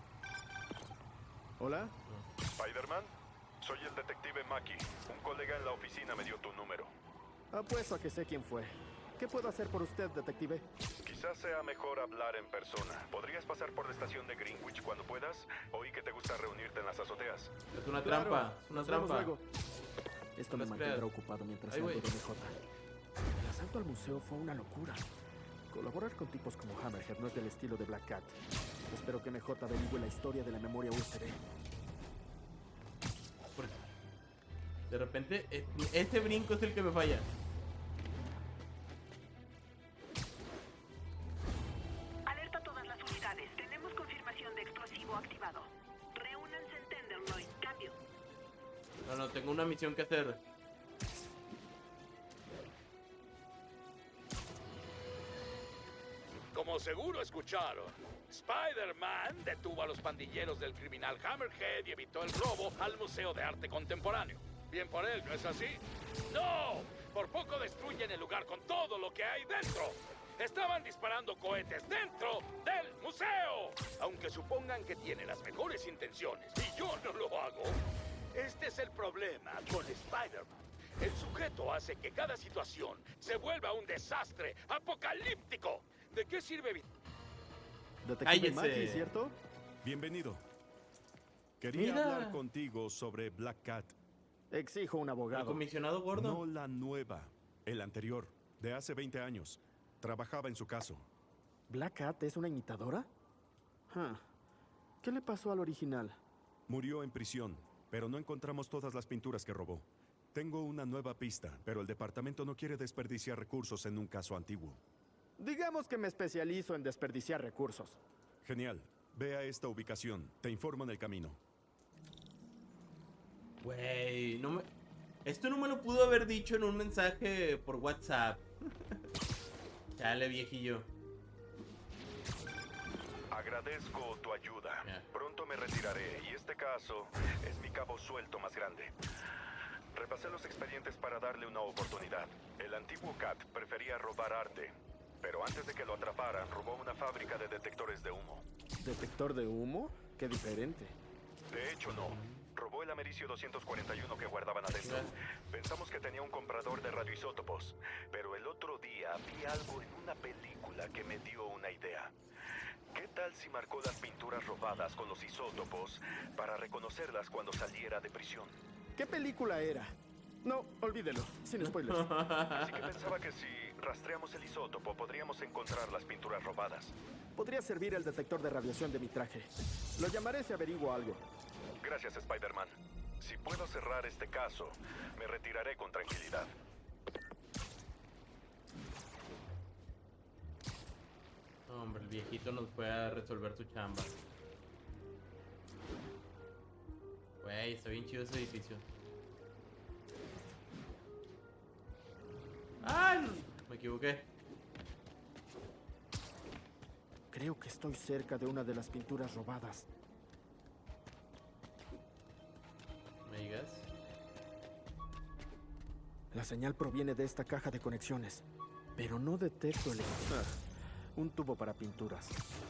¿Hola? ¿Spider-Man? Soy el detective Mackie. Un colega en la oficina me dio tu número. Apuesto a que sé quién fue. ¿Qué puedo hacer por usted, detective? Quizás sea mejor hablar en persona. ¿Podrías pasar por la estación de Greenwich cuando puedas? Oí que te gusta reunirte en las azoteas. Es una Claro, trampa, es una nos vemos trampa. luego. Esto me No mantendrá esperas. ocupado mientras Ay, salgo de güey. MJ. El asalto al museo fue una locura. Colaborar con tipos como Hammerhead no es del estilo de Black Cat. Espero que MJ averigüe la historia de la memoria USB. De repente, este brinco es el que me falla. Alerta a todas las unidades. Tenemos confirmación de explosivo activado. Reúnanse en Tenderloin. Cambio. No, tengo una misión que hacer. Como seguro escucharon, Spider-Man detuvo a los pandilleros del criminal Hammerhead y evitó el robo al Museo de Arte Contemporáneo. Bien por él, ¿no es así? ¡No! Por poco destruyen el lugar con todo lo que hay dentro. Estaban disparando cohetes dentro del museo. Aunque supongan que tiene las mejores intenciones y yo no lo hago. Este es el problema con Spider-Man. El sujeto hace que cada situación se vuelva un desastre apocalíptico. ¿De qué sirve? Detective Cállese. Mackie, ¿cierto? Bienvenido. Quería Mira. hablar contigo sobre Black Cat. Exijo un El abogado. comisionado gordo. No la nueva, el anterior, de hace 20 años. Trabajaba en su caso. ¿Black Cat es una imitadora? ¿Qué le pasó al original? Murió en prisión, pero no encontramos todas las pinturas que robó. Tengo una nueva pista, pero el departamento no quiere desperdiciar recursos en un caso antiguo. Digamos que me especializo en desperdiciar recursos. Genial. Ve a esta ubicación. Te informo en el camino. Güey, no me... Esto no me lo pudo haber dicho en un mensaje por WhatsApp. Chale, viejillo. Agradezco tu ayuda. Pronto me retiraré y este caso es mi cabo suelto más grande. Repasé los expedientes para darle una oportunidad. El antiguo Cat prefería robar arte, pero antes de que lo atraparan, robó una fábrica de detectores de humo. ¿Detector de humo? Qué diferente. De hecho, no. Robó el americio 241 que guardaban adentro. Pensamos que tenía un comprador de radioisótopos, pero el otro día vi algo en una película que me dio una idea. ¿Qué tal si marcó las pinturas robadas con los isótopos para reconocerlas cuando saliera de prisión? ¿Qué película era? No, olvídelo, sin spoilers. Así que pensaba que si rastreamos el isótopo podríamos encontrar las pinturas robadas. Podría servir el detector de radiación de mi traje. Lo llamaré si averiguo algo. Gracias, Spider-Man. Si puedo cerrar este caso, me retiraré con tranquilidad. Hombre, el viejito nos puede resolver su chamba. Güey, está bien chido ese edificio. ¡Ah! Me equivoqué. Creo que estoy cerca de una de las pinturas robadas. ¿Me digas? La señal proviene de esta caja de conexiones, pero no detecto el... un tubo para pinturas.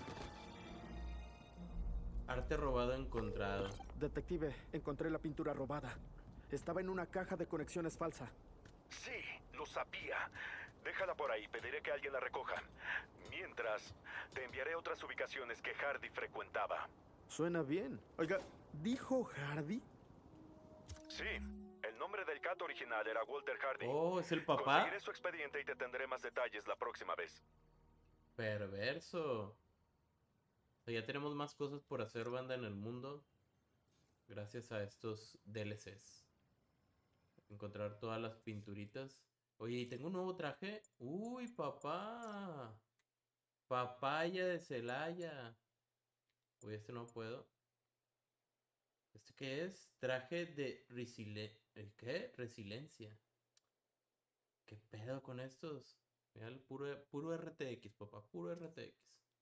Arte robado encontrado. Detective, encontré la pintura robada. Estaba en una caja de conexiones falsa. Sí, lo sabía. Déjala por ahí, pediré que alguien la recoja. Mientras, te enviaré otras ubicaciones que Hardy frecuentaba. Suena bien. Oiga, ¿dijo Hardy? Sí, el nombre del Cat original era Walter Hardy. Oh, ¿es el papá? Conseguiré su expediente y te tendré más detalles la próxima vez. Perverso. O sea, ya tenemos más cosas por hacer, banda, en el mundo. Gracias a estos DLCs. Encontrar todas las pinturitas. Oye, ¿y tengo un nuevo traje? ¡Uy, papá! Papaya de Celaya. Uy, este no puedo. ¿Este qué es? Traje de ¿qué? Resiliencia. ¿Qué pedo con estos? Mira, el puro RTX, papá. Puro RTX.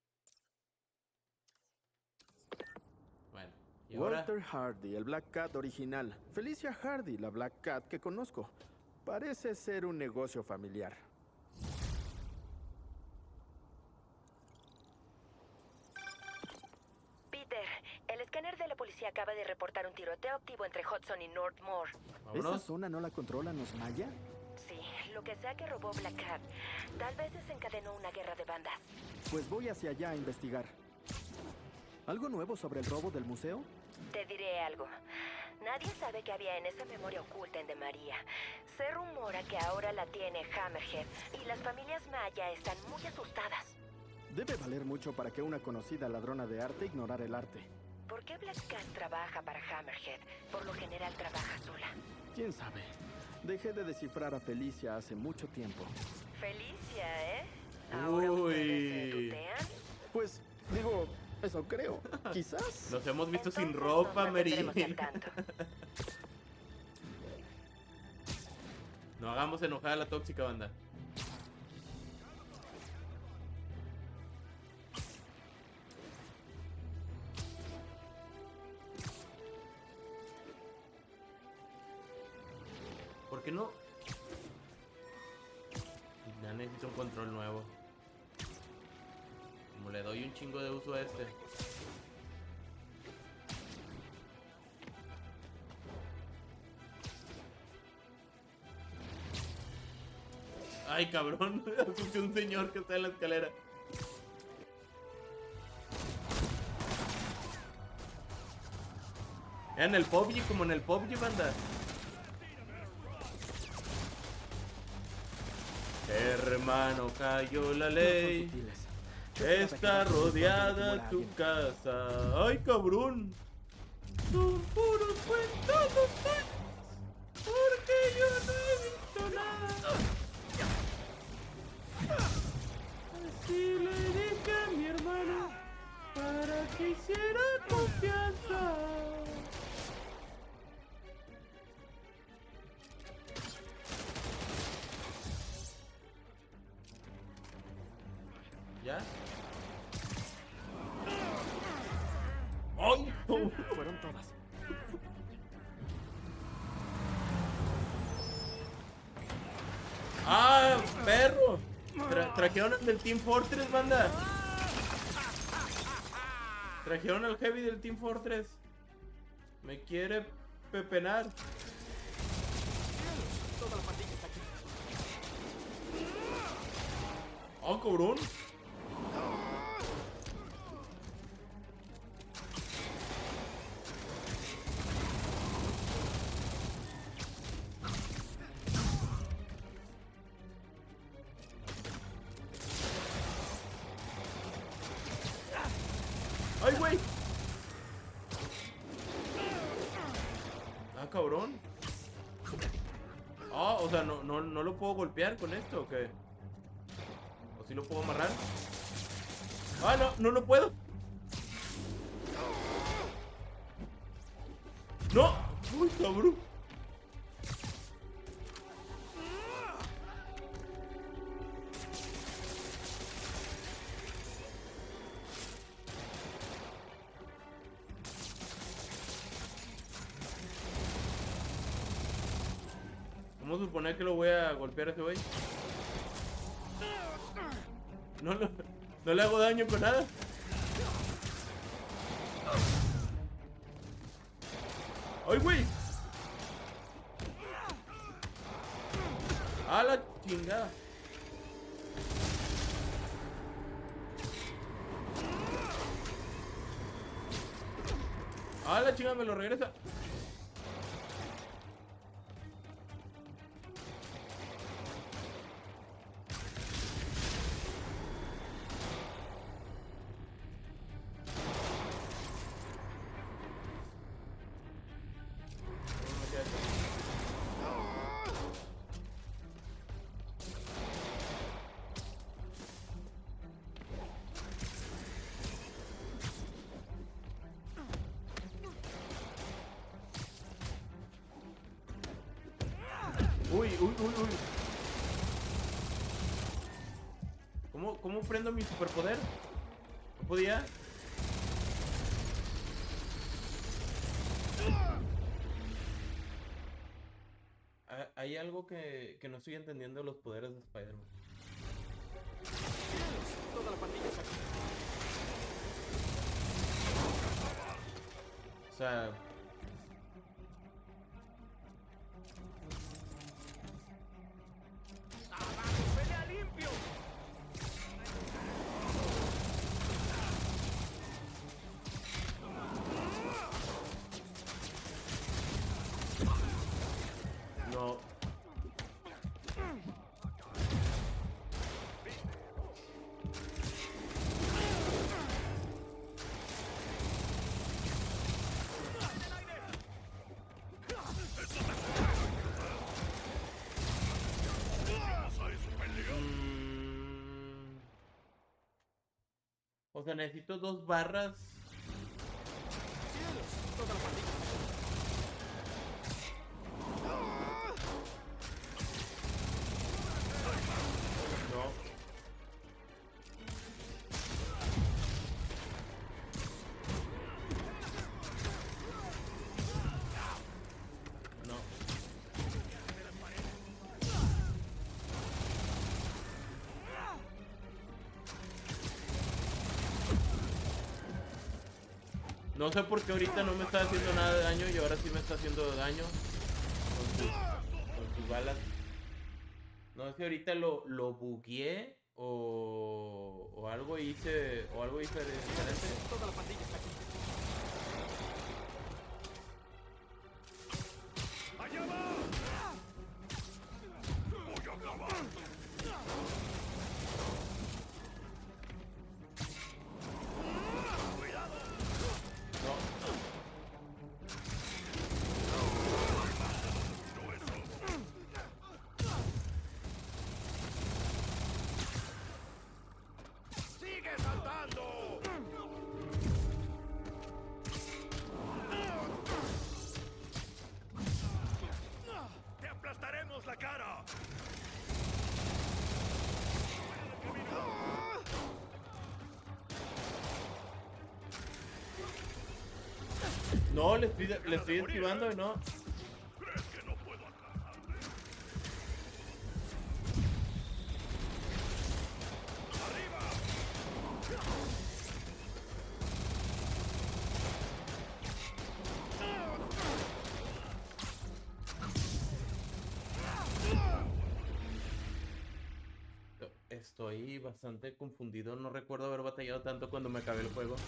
Bueno, y Walter ahora... Hardy, el Black Cat original. Felicia Hardy, la Black Cat que conozco. Parece ser un negocio familiar. Peter, el escáner de la policía acaba de reportar un tiroteo activo entre Hudson y Northmore. ¿Esa zona no la controlan los Maya? Sí, lo que sea que robó Black Cat, tal vez desencadenó una guerra de bandas. Pues voy hacia allá a investigar. ¿Algo nuevo sobre el robo del museo? Te diré algo. Nadie sabe qué había en esa memoria oculta en De María. Se rumora que ahora la tiene Hammerhead y las familias Maya están muy asustadas. Debe valer mucho para que una conocida ladrona de arte ignorara el arte. ¿Por qué Black Cat trabaja para Hammerhead? Por lo general trabaja sola. ¿Quién sabe? Dejé de descifrar a Felicia hace mucho tiempo. Felicia, ¿eh? ¿Ahora ustedes se tutean? Pues, digo, eso creo. Quizás. Los hemos visto sin ropa, Mary. No hagamos enojar a la tóxica, banda. ¿Por qué no? Ya necesito un control nuevo. Como le doy un chingo de uso a este. Ay, cabrón. Asusté a un señor que está en la escalera. En el PUBG, como en el PUBG, banda. Hermano, cayó la ley. Está rodeada tu casa. Ay, cabrón. Son puros cuentos. Porque ¿Ya? ¡Ay! No. Fueron todas. ¡Ah, perro! Trajeron al del Team Fortress, banda. Trajeron al heavy del Team Fortress. Me quiere pepenar. Toda la pandilla está aquí. ¡Oh, cabrón! ¡Ay, güey! Ah, cabrón. Ah, o sea, no lo puedo golpear con esto, ¿o qué? ¿O sí lo puedo amarrar? Ah, no lo puedo. ¡No! ¡Uy, cabrón! ¿Cómo suponer que lo voy a golpear a ese güey? No le hago daño con nada. ¡Ay, güey! ¡A la chingada! ¡A la chingada! Me lo regresa. Uy. ¿Cómo prendo mi superpoder? ¿No podía? Hay algo que no estoy entendiendo de los poderes de Spider-Man. Toda la pandilla está aquí. O sea... ¡Pelea limpio! No. O sea, necesito 2 barras. Toda la pandilla. No. No. No sé por qué ahorita no me está haciendo nada de daño y ahora sí me está haciendo daño con sus balas. No sé si ahorita lo bugueé o algo hice diferente. Toda la pandilla está aquí. ¡Allá va! ¡Voy a acabar! ¡Sigue saltando! No, le estoy esquivando y no. Estoy bastante confundido, no recuerdo haber batallado tanto cuando me acabé el juego.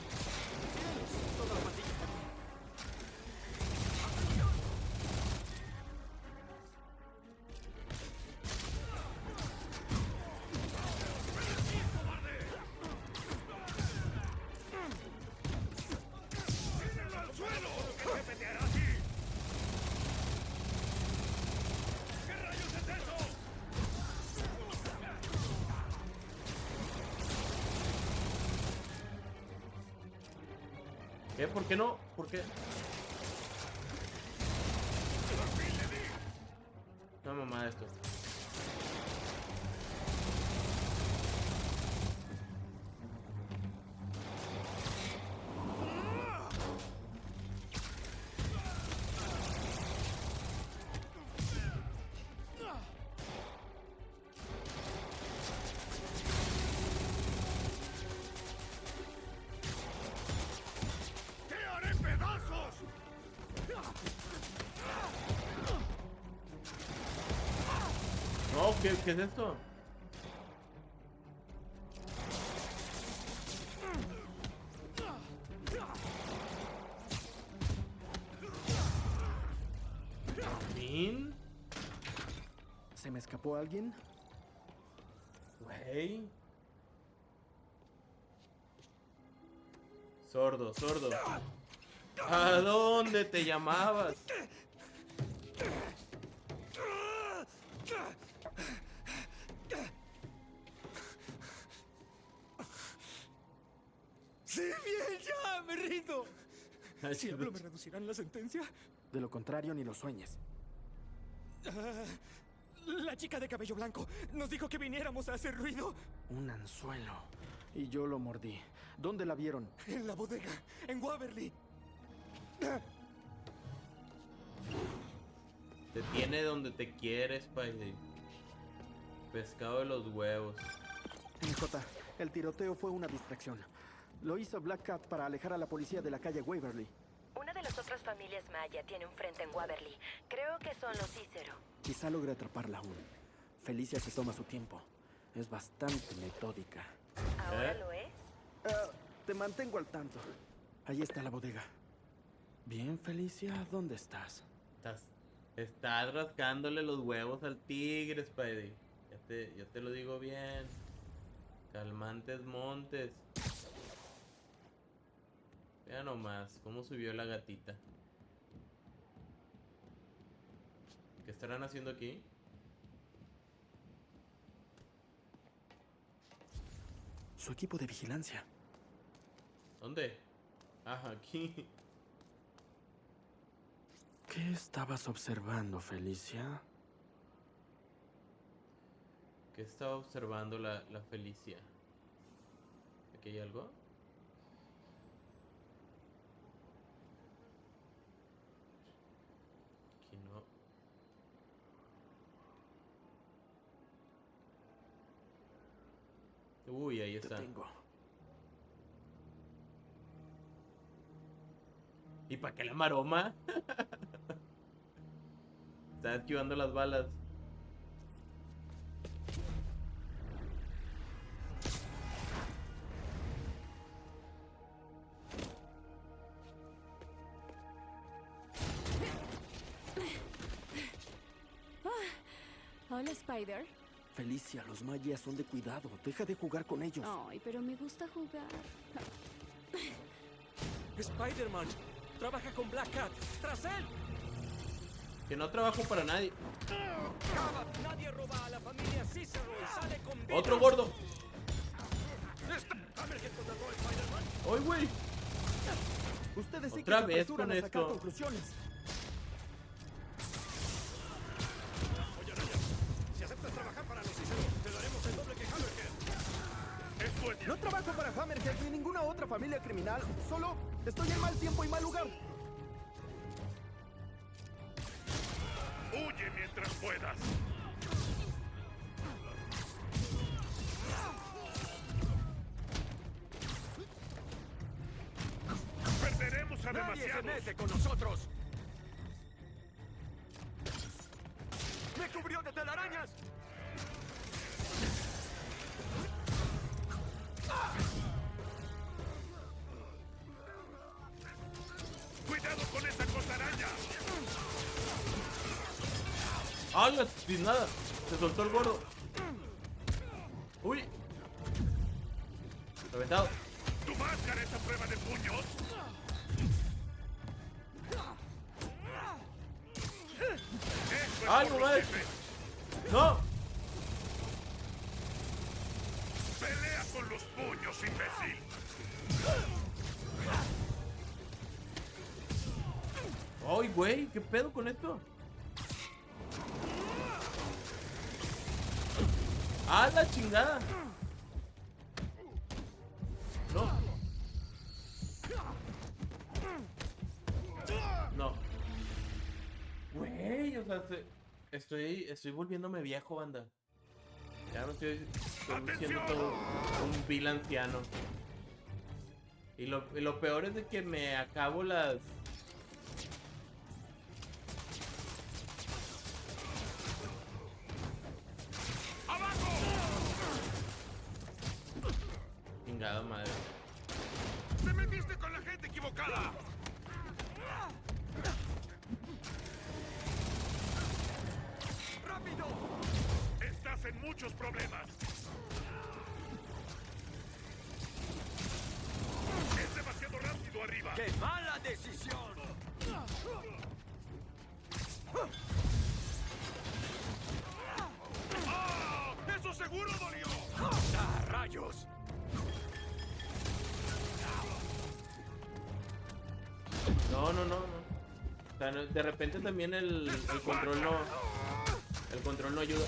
¿Qué? ¿Por qué no? ¿Por qué? No, mamá, esto. No, ¿qué es esto? ¿Fin? ¿Se me escapó alguien? Güey. Sordo, sordo. ¿A dónde te llamabas? ¡Sí, bien! ¡Ya! ¡Me rindo! ¿Siempre me reducirán la sentencia? De lo contrario, ni lo sueñes. La chica de cabello blanco nos dijo que viniéramos a hacer ruido. Un anzuelo. Y yo lo mordí. ¿Dónde la vieron? En la bodega, en Waverly. Te tiene donde te quieres, Spidey. Pescado de los huevos. MJ, el tiroteo fue una distracción. Lo hizo Black Cat para alejar a la policía de la calle Waverly. Una de las otras familias Maya tiene un frente en Waverly. Creo que son los Cícero. Quizá logre atraparla aún. Felicia se toma su tiempo. Es bastante metódica. ¿Ahora lo es? Te mantengo al tanto. Ahí está la bodega. Bien, Felicia, ¿dónde estás? Estás rascándole los huevos al tigre, Spidey. Ya te lo digo bien. Calmantes montes. Vea nomás cómo subió la gatita. ¿Qué estarán haciendo aquí? Su equipo de vigilancia. ¿Dónde? Ajá, aquí. ¿Qué estabas observando, Felicia? ¿Qué estaba observando la Felicia? ¿Aquí hay algo? Aquí no. Uy, ahí está. Te tengo. ¿Y para qué la maroma? Está esquivando las balas. Hola, Spider. Felicia, los mayas son de cuidado. Deja de jugar con ellos. Ay, pero me gusta jugar. Spider-Man trabaja con Black Cat. ¡Tras él! Que no trabajo para nadie. Nadie roba a la familia Cícero y sale con vida. ¡Otro gordo! Hammerhead contrató a Spider-Man. ¡Ay, güey! Ustedes sí Otra que se vez apresuran con a sacar esto. conclusiones. Oye, Raya, si aceptas trabajar para los Cícero, te daremos el doble que Hammerhead. Es fuerte. No trabajo para Hammerhead ni ninguna otra familia criminal. Solo estoy en mal tiempo y mal lugar. mientras puedas. Perderemos a ¡Nadie se demasiados. mete con nosotros! ¡Me cubrió de telarañas! ¡Cuidado con esa cosa araña! ¡Hala! Sin nada. Se soltó el gordo. ¡Uy! Reventado. ¿Tu máscara es a prueba de puños? Eso es ¡Ay, por no los es! jefes. ¡No! Pelea con los puños, imbécil. ¡Ay, güey! ¿Qué pedo con esto? ¡Ah, la chingada! No. No. Güey, o sea, estoy volviéndome viejo, banda. Ya no estoy siendo todo un vil anciano. Y lo peor es de que me acabo las... Chingada madre. ¡Te metiste con la gente equivocada! ¡Rápido! Estás en muchos problemas. Es demasiado rápido arriba. ¡Qué mala decisión! ¡Ah! ¡Eso seguro dolió! ¡Ah, rayos! No. O sea, de repente también el control no... El control no ayuda.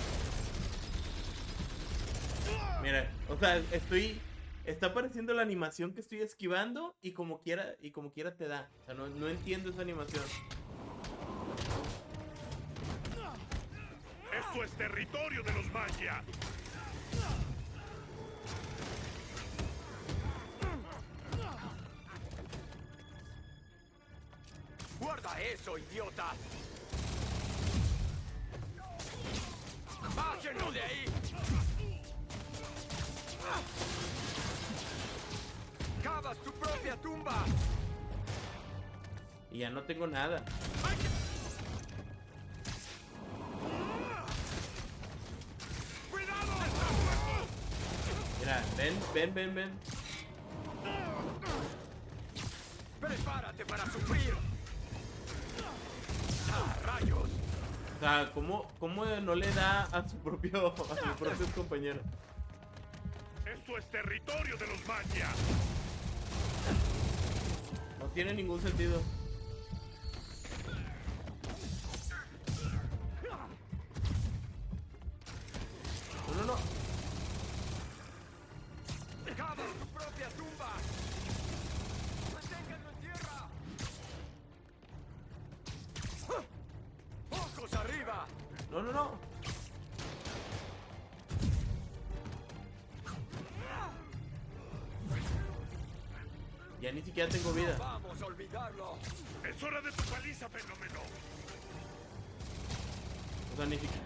Mira, o sea, está apareciendo la animación que estoy esquivando y como quiera te da. O sea, no entiendo esa animación. Esto es territorio de los Magia. ¡Guarda eso, idiota! ¡Bájenlo de ahí! ¡Cavas tu propia tumba! Y ya no tengo nada. ¡Cuidado! ¡Está muerto! Mira, ven. ¡Prepárate para sufrir! ¡Ah, rayos! O sea, ¿cómo no le da a sus propios compañeros? Esto es territorio de los Magia. No tiene ningún sentido. No. ¡Cava tu propia tumba! ¡Manténganlo en tierra! ¡Ojos arriba! No. Ya ni siquiera tengo vida. ¡Vamos a olvidarlo! Es hora de tu paliza, fenómeno. O sea, ni siquiera...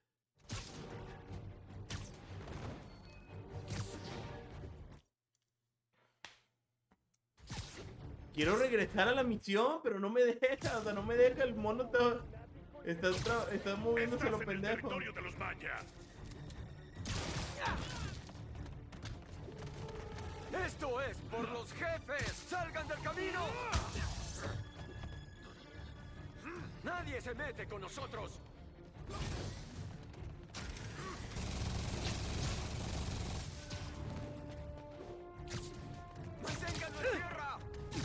Quiero regresar a la misión, pero no me deja. O sea, no me deja. El mono está moviéndose lo pendejo. Territorio de los Magia. ¡Esto es por los jefes! ¡Salgan del camino! ¡Nadie se mete con nosotros! ¡Manténganlo en tierra!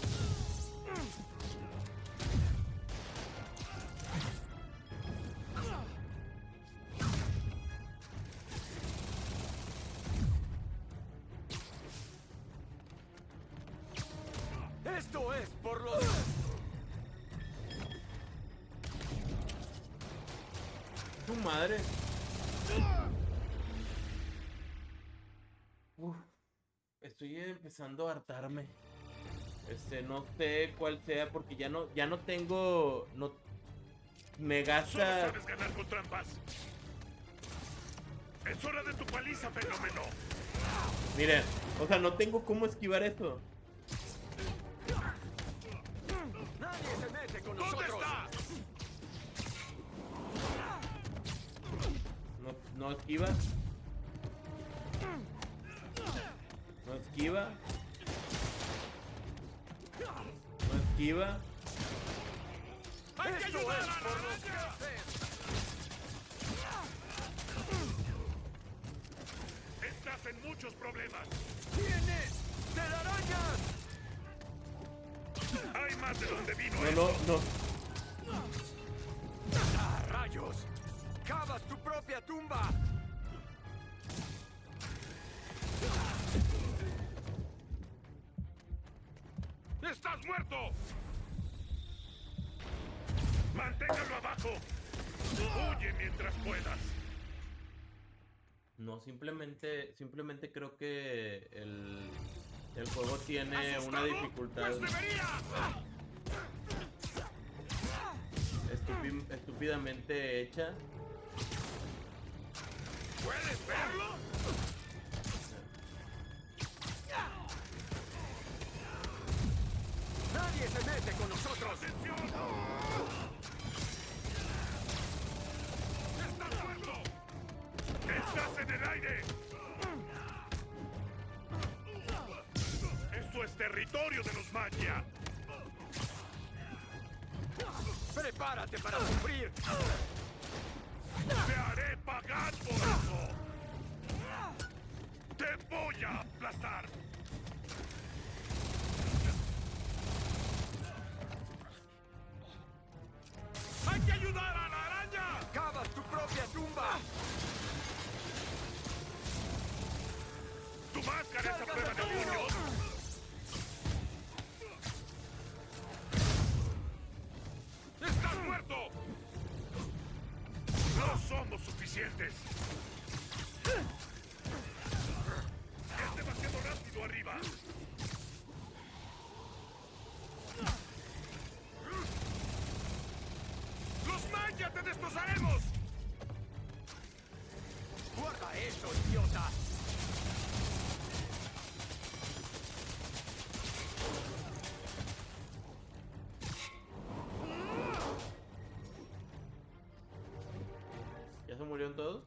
¡Esto es por los... Tu madre. Uf, estoy empezando a hartarme. No sé cuál sea porque ya no tengo. No. Me Solo gasta. sabes ganar con trampas. Es hora de tu paliza, fenómeno. Miren, o sea, no tengo cómo esquivar eso. ¡Nadie se mete con ¿Dónde nosotros! está? No esquiva. No esquiva. No esquiva. ¡Hay que ayudar a la araña! Estás en muchos problemas. ¡Tienes telarañas! Hay más de donde vino No, esto. no. ¡Ah, rayos! ¡Cavas tu propia tumba! ¡Estás muerto! ¡Manténgalo abajo! ¡Huye mientras puedas! No, simplemente creo que el juego tiene una dificultad ¡Pues debería! estúpidamente hecha. ¿Puedes verlo? ¡Nadie se mete con nosotros! ¡Atención! ¡Estás muerto! ¡Estás en el aire! ¡Esto es territorio de los Maggia! ¡Prepárate para sufrir! ¡Te haré pagar por eso! ¡Te voy a aplastar! ¡Hay que ayudar a la araña! ¡Cavas tu propia tumba! ¡Tu máscara es a prueba de puños! ¡Estás muerto! ¡No somos suficientes! ¡Es demasiado rápido arriba! ¡Los Maggia te destrozaremos! ¡Guarda eso, idiota! ¿Ya se murieron todos?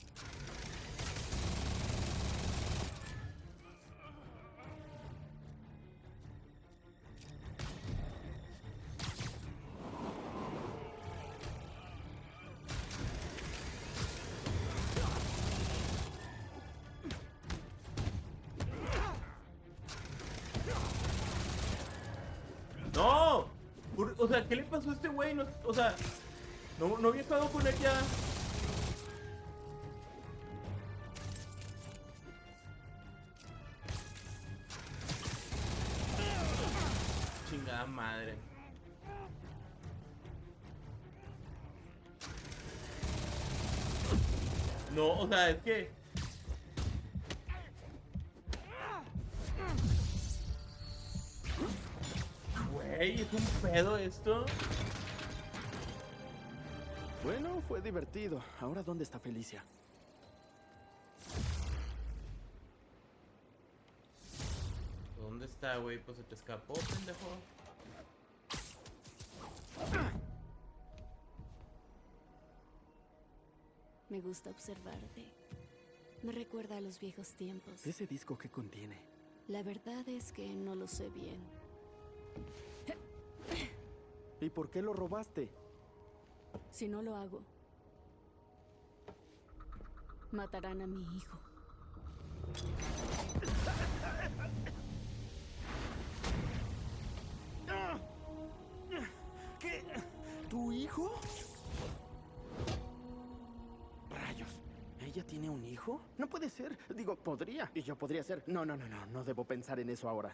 ¡No! O sea, ¿qué le pasó a este güey? No, o sea, no había estado con él ya. Chingada madre. No, o sea, es que... Güey, es un pedo esto. Bueno, fue divertido. Ahora, ¿dónde está Felicia? ¿Dónde está, güey? Pues se te escapó, pendejo. Me gusta observarte. Me recuerda a los viejos tiempos. ¿Ese disco qué contiene? La verdad es que no lo sé bien. ¿Y por qué lo robaste? Si no lo hago, matarán a mi hijo. ¿Qué? ¿Tu hijo? Rayos. ¿Ella tiene un hijo? No puede ser. Digo, podría. Y yo podría ser. No debo pensar en eso ahora.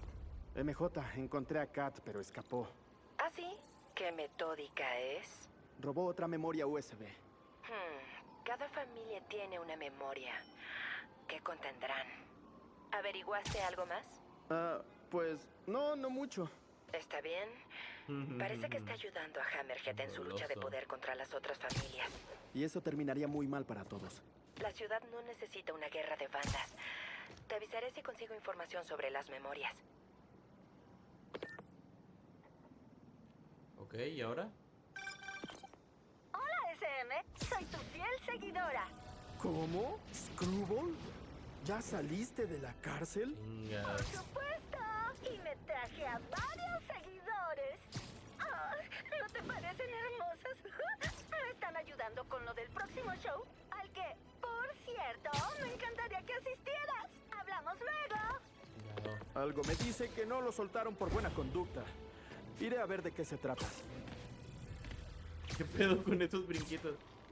MJ, encontré a Kat, pero escapó. ¿Ah, sí? ¿Qué metódica es? Robó otra memoria USB. Cada familia tiene una memoria. ¿Qué contendrán? ¿Averiguaste algo más? Pues no mucho. Está bien. Parece que está ayudando a Hammerhead en su lucha de poder contra las otras familias. Y eso terminaría muy mal para todos. La ciudad no necesita una guerra de bandas. Te avisaré si consigo información sobre las memorias. Ok, ¿y ahora? Hola, SM. Soy tu fiel seguidora. ¿Cómo? ¿Screwball? ¿Ya saliste de la cárcel? Por supuesto. Y me traje a varios seguidores. ¿No te parecen hermosas? Me están ayudando con lo del próximo show, al que, por cierto, me encantaría que asistieras. Hablamos luego. Algo me dice que no lo soltaron por buena conducta. Iré a ver de qué se trata. ¿Qué pedo con esos brinquitos?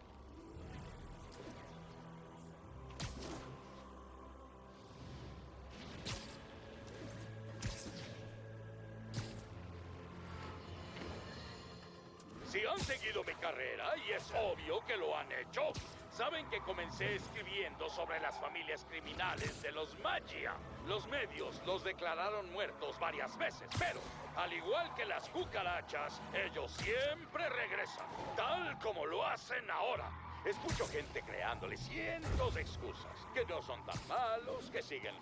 Si han seguido mi carrera, y es obvio que lo han hecho, saben que comencé escribiendo sobre las familias criminales de los Maggia. Los medios los declararon muertos varias veces, pero, al igual que las cucarachas, ellos siempre regresan, tal como lo hacen ahora. Escucho gente creándole cientos de excusas, que no son tan malos, que siguen...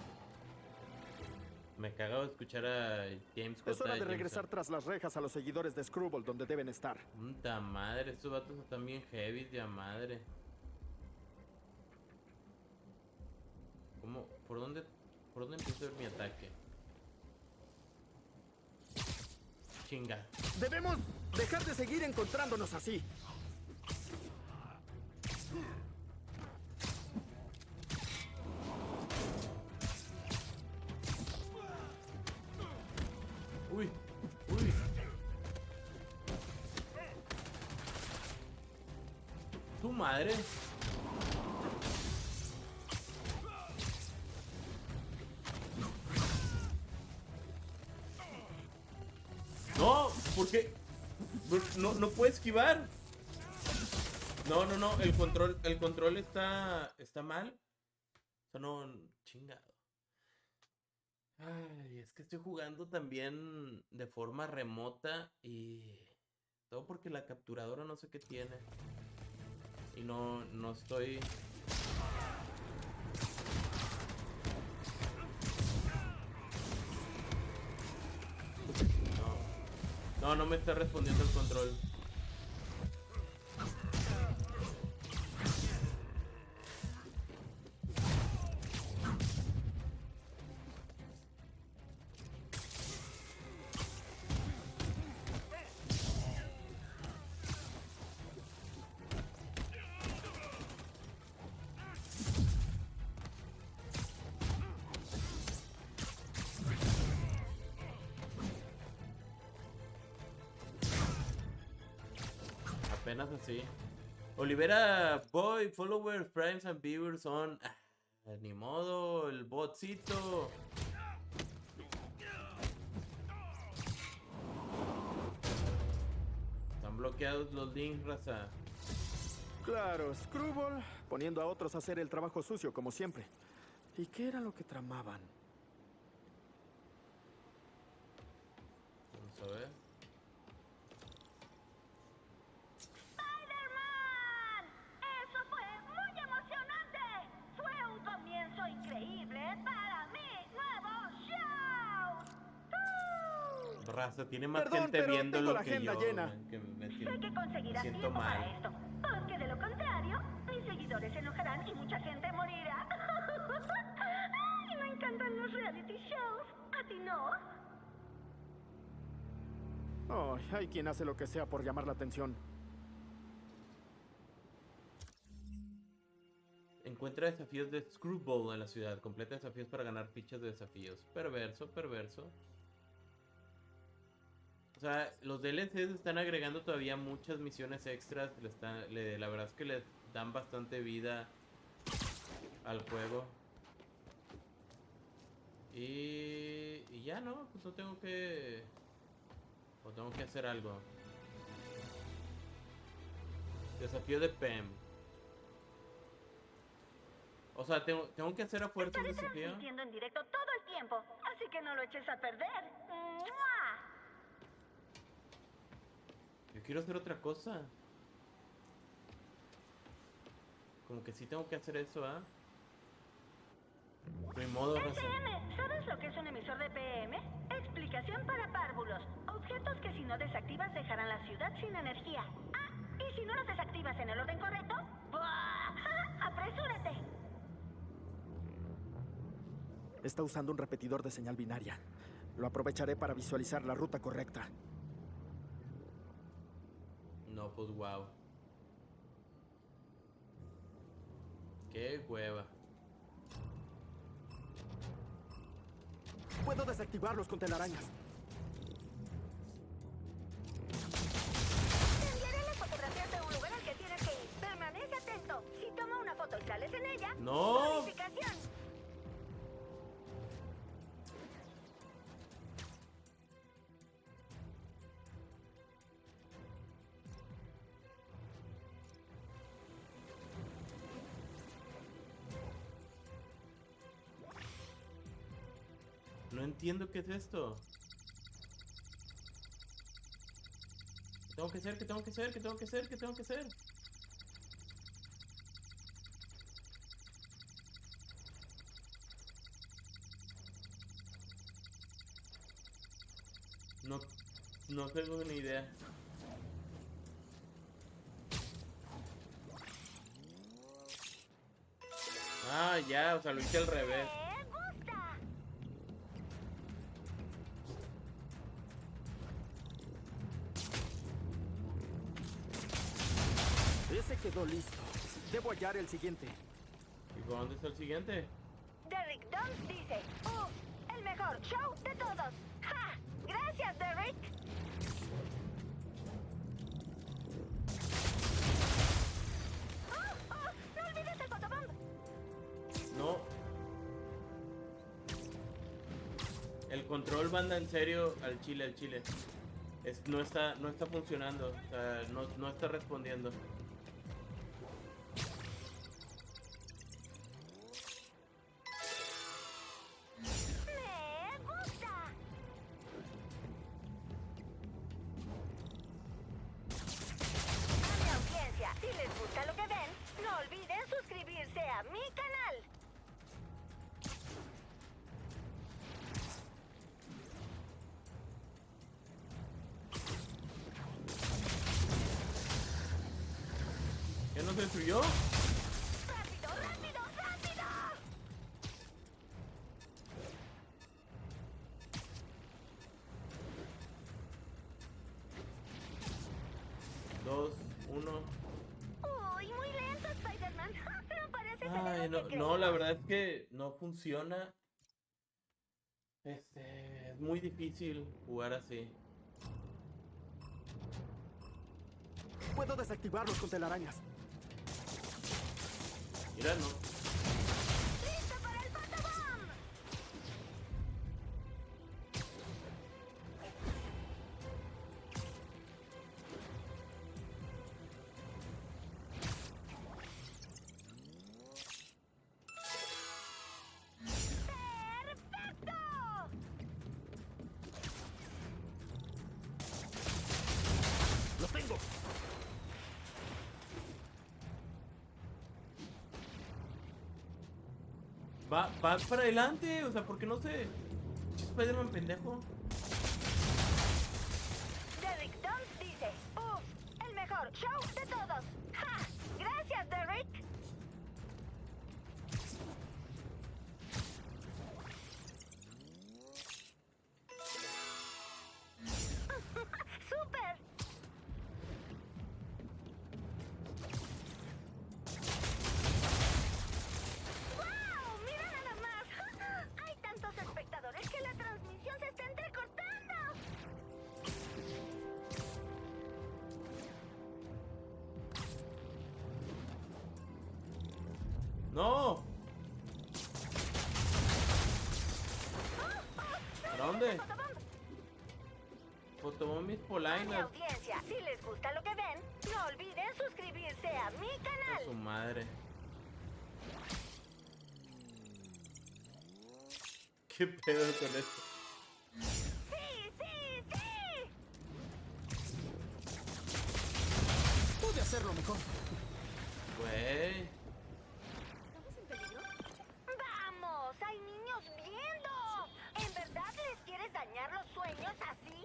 Me cagaba escuchar a James J. Es hora de Jameson. regresar tras las rejas a los seguidores de Screwball donde deben estar. Puta madre, estos vatos están bien heavy, ya madre. ¿Cómo? ¿Por dónde empiezo mi ataque? Chinga. Debemos dejar de seguir encontrándonos así. Uy, uy. Tu madre. No, ¿por qué? No puede esquivar. No, el control está mal. O sea, no, chingado. Ay, es que estoy jugando también de forma remota y todo porque la capturadora no sé qué tiene. Y no estoy... No me está respondiendo el control. Apenas así. Olivera, boy, followers, friends and viewers on... ni modo, el botcito. Están bloqueados los links, raza. Claro, Screwball poniendo a otros a hacer el trabajo sucio como siempre. ¿Y qué era lo que tramaban? Vamos a ver. Raza, tiene más gente viendo lo que yo. Sé que conseguirás siento tiempo mal. para esto, porque de lo contrario, mis seguidores se enojarán y mucha gente morirá. Ay, me encantan los reality shows. ¿A ti no? Oh, hay quien hace lo que sea por llamar la atención. Encuentra desafíos de Screwball en la ciudad. Completa desafíos para ganar fichas de desafíos. Perverso. O sea, los DLCs están agregando todavía muchas misiones extras. La verdad es que le dan bastante vida al juego. Y ya no, pues no tengo que... O tengo que hacer algo. Desafío de Pam. O sea, tengo que hacer a fuerza un Estaré desafío. transmitiendo en directo todo el tiempo, así que no lo eches a perder. ¡Mua! Yo quiero hacer otra cosa. Como que sí tengo que hacer eso, ¿ah? No hay modo, raza. SM, ¿sabes lo que es un emisor de PM? Explicación para párvulos. Objetos que si no desactivas dejarán la ciudad sin energía. Ah, y si no los desactivas en el orden correcto, ¡buah! ¡Apresúrate! Está usando un repetidor de señal binaria. Lo aprovecharé para visualizar la ruta correcta. No, pues wow. Qué hueva. Puedo desactivarlos con telarañas. Te enviaré las fotografías de un lugar al que tienes que ir. Permanece atento. Si toma una foto y sales en ella, ¡no! notificación. No entiendo qué es esto. ¿Qué tengo que hacer? ¿Qué tengo que hacer? ¿Qué tengo que hacer? ¿Qué tengo que hacer? No tengo ni idea. Ah, ya, o sea, lo hice al revés. Ese quedó listo. Debo hallar el siguiente. ¿Y por dónde está el siguiente? Derrick Dunn dice, el mejor show de todos. ¡Ja! Gracias, Derrick. No olvides el fotobomb. No. El control, banda, en serio, al chile. No está funcionando. O sea, no está respondiendo. Me gusta. A mi audiencia, si les gusta lo que ven, no olviden suscribirse a mi canal. ¿Ya no se destruyó? ¡Rápido! Dos, uno. Uy, muy lento, Spider-Man. No parece ser Ay, lo que no, la creías. verdad es que no funciona. Es muy difícil jugar así. Puedo desactivarlos con telarañas. Mira, no. ¡Listo para el fotobomb! ¡Perfecto! ¡Lo tengo! Va para adelante, o sea, ¿por qué no sé? Spider-Man pendejo. Derrick Dunn dice, el mejor show de todos. ¡Ja! Gracias, Derrick. ¡Súper! ¡Wow! ¡Mira nada más! Hay tantos espectadores que la transmisión se está entrecortando. ¡No! ¿Para dónde? Pues tomó mis A mi polainas. audiencia, si les gusta lo que ven, no olviden suscribirse a mi A canal. su madre. ¿Qué pedo con esto? ¡Sí, sí, sí! Pude hacerlo mejor. Güey. ¿Estamos en peligro? ¡Vamos! ¡Hay niños viendo! ¿En verdad les quieres dañar los sueños así?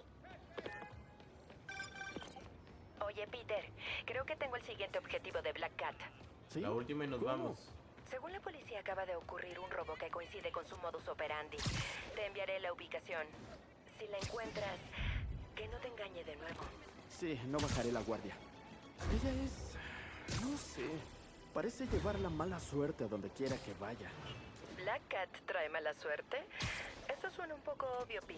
Oye, Peter, creo que tengo el siguiente objetivo de Black Cat. ¿Sí? La última y nos ¿Cómo? vamos. Según la policía, acaba de ocurrir un robo que coincide con su modus operandi. Te enviaré la ubicación. Si la encuentras, que no te engañe de nuevo. Sí, no bajaré la guardia. Ella es... no sé. Parece llevar la mala suerte a donde quiera que vaya. ¿Black Cat trae mala suerte? Eso suena un poco obvio, Pete.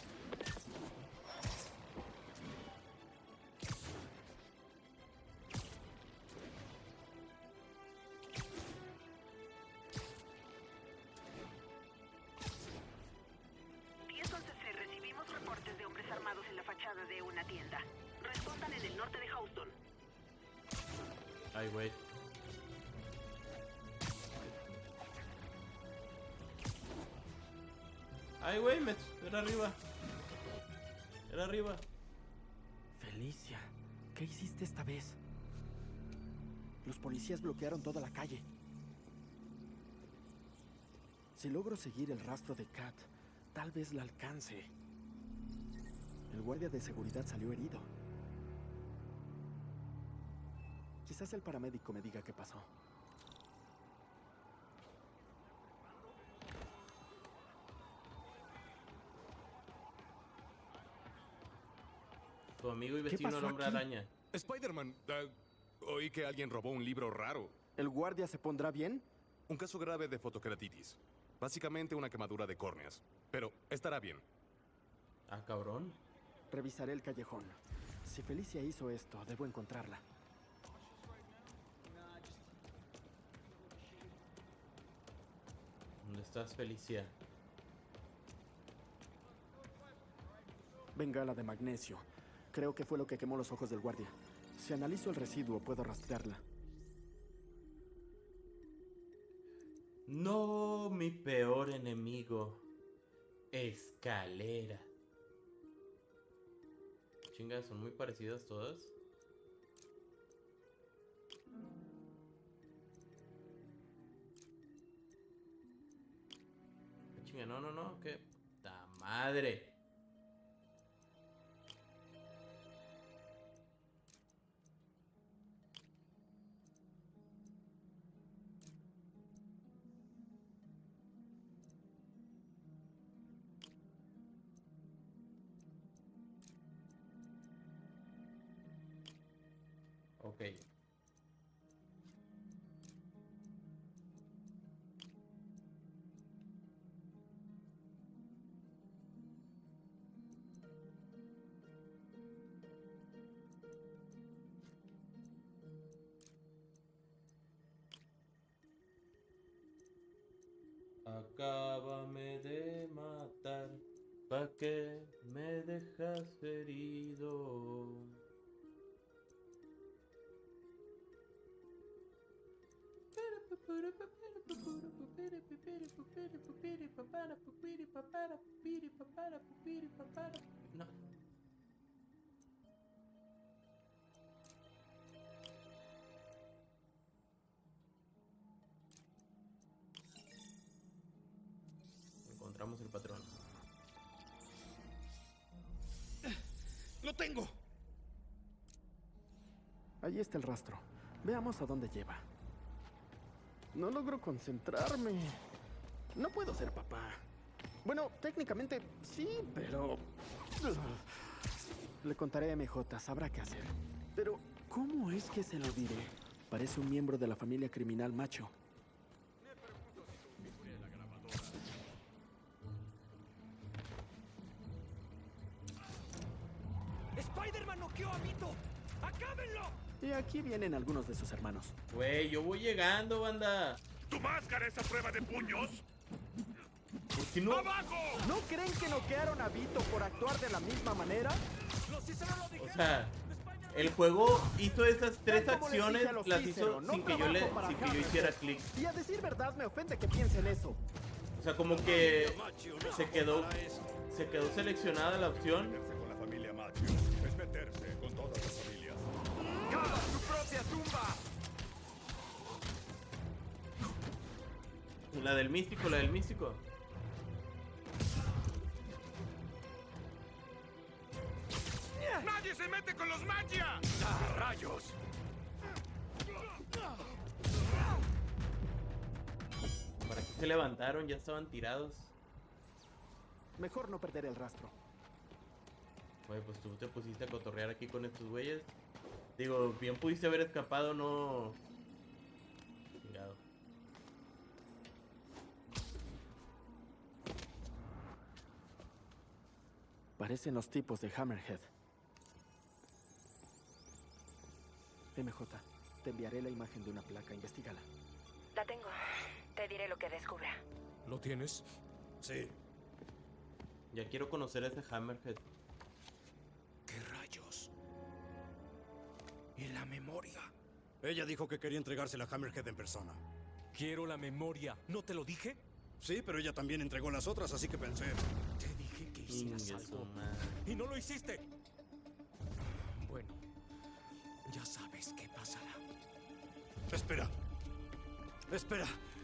Recibimos reportes de hombres armados en la fachada de una tienda. Respondan en el norte de Houston. Ay, güey. Ay, güey, era arriba. Era arriba. Felicia, ¿qué hiciste esta vez? Los policías bloquearon toda la calle. Si logro seguir el rastro de Kat, tal vez la alcance. El guardia de seguridad salió herido. Quizás el paramédico me diga qué pasó. Tu amigo y ¿Qué vecino pasó el hombre aquí? araña. Spider-Man, oí que alguien robó un libro raro. ¿El guardia se pondrá bien? Un caso grave de fotokeratitis. Básicamente una quemadura de córneas. Pero estará bien. Ah, cabrón. Revisaré el callejón. Si Felicia hizo esto, debo encontrarla. ¿Dónde estás, Felicia? Bengala de magnesio. Creo que fue lo que quemó los ojos del guardia. Si analizo el residuo, puedo rastrearla. No, mi peor enemigo. Escalera. Chinga, son muy parecidas todas. Chinga, no, qué puta madre. Ok. Acábame de matar, ¿pa' qué me dejas herido? No. Encontramos el patrón. ¡Lo tengo! Ahí está el rastro. Veamos a dónde lleva. No logro concentrarme. No puedo ser papá. Bueno, técnicamente sí, pero... Le contaré a MJ, sabrá qué hacer. Pero, ¿cómo es que se lo diré? Parece un miembro de la familia criminal macho. ¡Spider-Man noqueó a Vito! ¡Acábenlo! Y aquí vienen algunos de sus hermanos. Güey, yo voy llegando, banda. ¿Tu máscara es a prueba de puños? qué no? ¿No creen que noquearon a Vito por actuar de la misma manera? O sea, el juego hizo esas tres acciones, las hizo sin que yo hiciera clic. Y a decir verdad me ofende que piensen eso. O sea, como que se quedó seleccionada la opción. Meterse con la familia Macho es meterse con todas las familias. ¡Cava tu propia tumba! La del místico. ¡Nadie se mete con los Magia! ¡Rayos! ¿Para qué se levantaron? Ya estaban tirados. Mejor no perder el rastro. Oye, pues tú te pusiste a cotorrear aquí con estos güeyes. Digo, bien pudiste haber escapado, no... Chingado. Parecen los tipos de Hammerhead. MJ, te enviaré la imagen de una placa, investígala. La tengo. Te diré lo que descubra. ¿Lo tienes? Sí. Ya quiero conocer a ese Hammerhead. ¿Qué rayos? ¿Y la memoria? Ella dijo que quería entregársela a Hammerhead en persona. Quiero la memoria. ¿No te lo dije? Sí, pero ella también entregó las otras, así que pensé. Te dije que hicieras Ingue algo. su madre. Y no lo hiciste. Bueno, ya sabes qué pasará. Espera. Espera.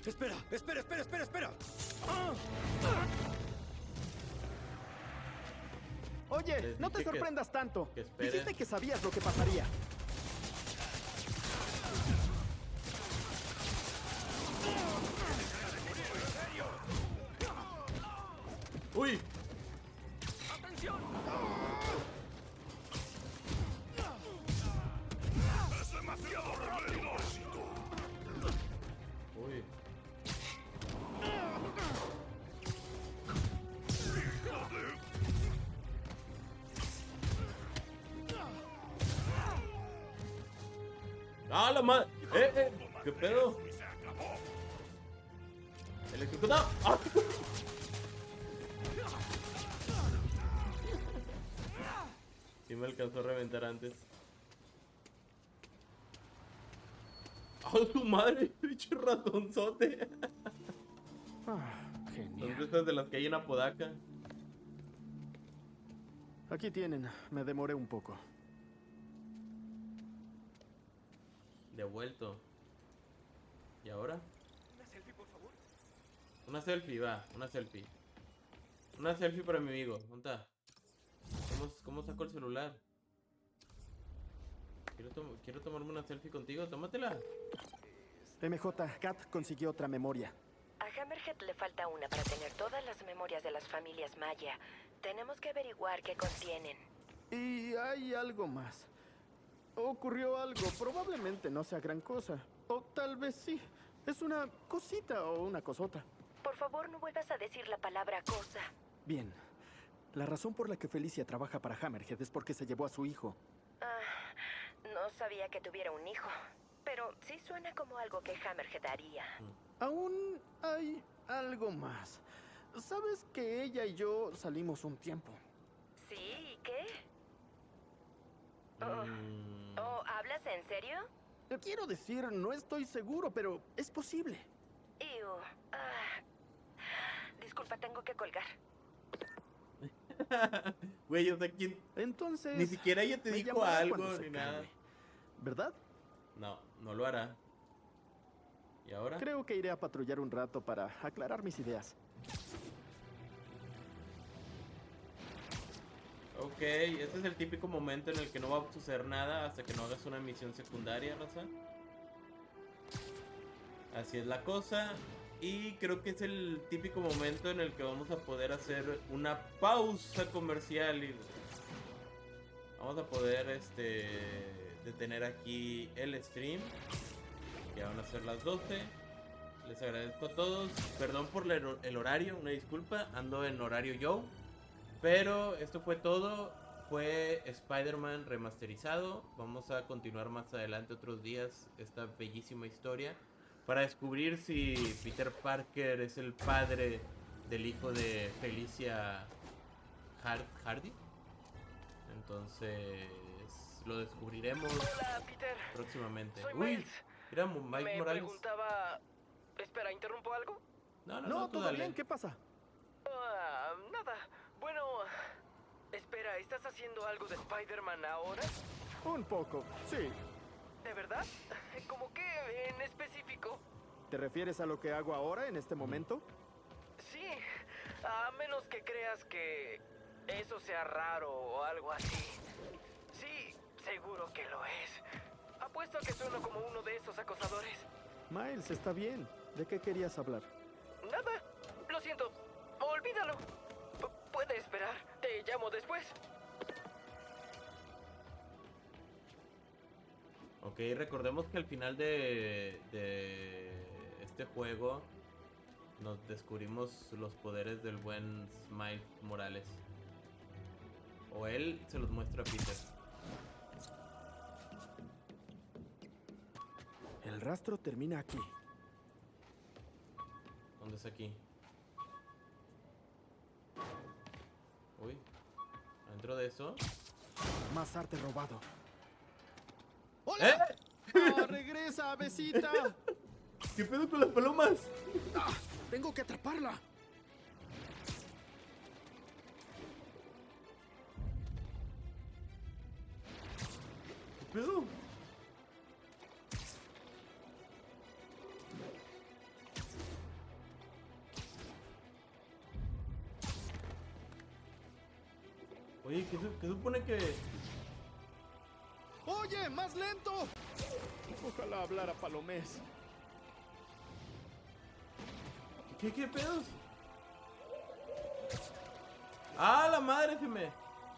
Oye, Les no te dije sorprendas tanto. que esperes. Dijiste que sabías lo que pasaría. ¡Uy! ¡Atención! ¡Es demasiado rápido! ¡Uy! ¡Ah, la madre! ¿Qué pedo? ¡Electrocutado! ¡Ah! Sí me alcanzó a reventar antes. ¡Ah, su madre! ¡Pinche ratonzote! Son Genial. de esas de las que hay en Apodaca. Aquí tienen. Me demoré un poco. Devuelto. ¿Y ahora? ¿Una selfie, por favor? Una selfie, va. Una selfie. Una selfie para mi amigo. ¿Dónde está? ¿Cómo saco el celular? Quiero tomarme una selfie contigo. Tómatela. MJ, Kat consiguió otra memoria. A Hammerhead le falta una para tener todas las memorias de las familias Maya. Tenemos que averiguar qué contienen. Y hay algo más. Ocurrió algo. Probablemente no sea gran cosa. O tal vez sí. Es una cosita o una cosota. Por favor, no vuelvas a decir la palabra cosa. Bien. La razón por la que Felicia trabaja para Hammerhead es porque se llevó a su hijo. No sabía que tuviera un hijo. Pero sí suena como algo que Hammerhead haría. Aún hay algo más. ¿Sabes que ella y yo salimos un tiempo? ¿Sí? ¿Y qué? ¿Hablas en serio? Quiero decir, no estoy seguro, pero es posible. Disculpa, tengo que colgar. Güey, o sea, ¿quién? Entonces... Ni siquiera ella te me dijo llamará algo cuando se ni nada. calme. ¿Verdad? No, no lo hará. ¿Y ahora? Creo que iré a patrullar un rato para aclarar mis ideas. Ok, este es el típico momento en el que no va a suceder nada hasta que no hagas una misión secundaria, raza. Así es la cosa. Y creo que es el típico momento en el que vamos a poder hacer una pausa comercial y vamos a poder detener aquí el stream. Ya van a ser las 12. Les agradezco a todos. Perdón por el horario, una disculpa. Ando en horario yo. Pero esto fue todo. Fue Spider-Man remasterizado. Vamos a continuar más adelante otros días esta bellísima historia para descubrir si Peter Parker es el padre del hijo de Felicia Hardy. Entonces lo descubriremos. Hola, Peter. Próximamente. Soy Uy, Miles. era Mike Me Morales. preguntaba... Espera, ¿interrumpo algo? No, tú todo dale. bien, ¿qué pasa? Nada. Bueno... Espera, ¿estás haciendo algo de Spider-Man ahora? Un poco, sí. ¿De verdad? ¿Cómo qué en específico? ¿Te refieres a lo que hago ahora, en este momento? Sí, a menos que creas que eso sea raro o algo así. Sí, seguro que lo es. Apuesto a que sueno como uno de esos acosadores. Miles, está bien. ¿De qué querías hablar? Nada, lo siento. Olvídalo. Puede esperar. Te llamo después. Ok, recordemos que al final de este juego nos descubrimos los poderes del buen Miles Morales. O él se los muestra a Peter. El rastro termina aquí. ¿Dónde es aquí? Uy, ¿dentro de eso? Más arte robado. ¡Hola! ¡Oh, regresa, besita! ¿Qué pedo con las palomas? Tengo que atraparla. ¿Qué pedo? Oye, ¿qué supone que...? ¡Oye, más lento! Ojalá hablara palomés. ¿Qué pedos? ¡Ah, la madre, Fime!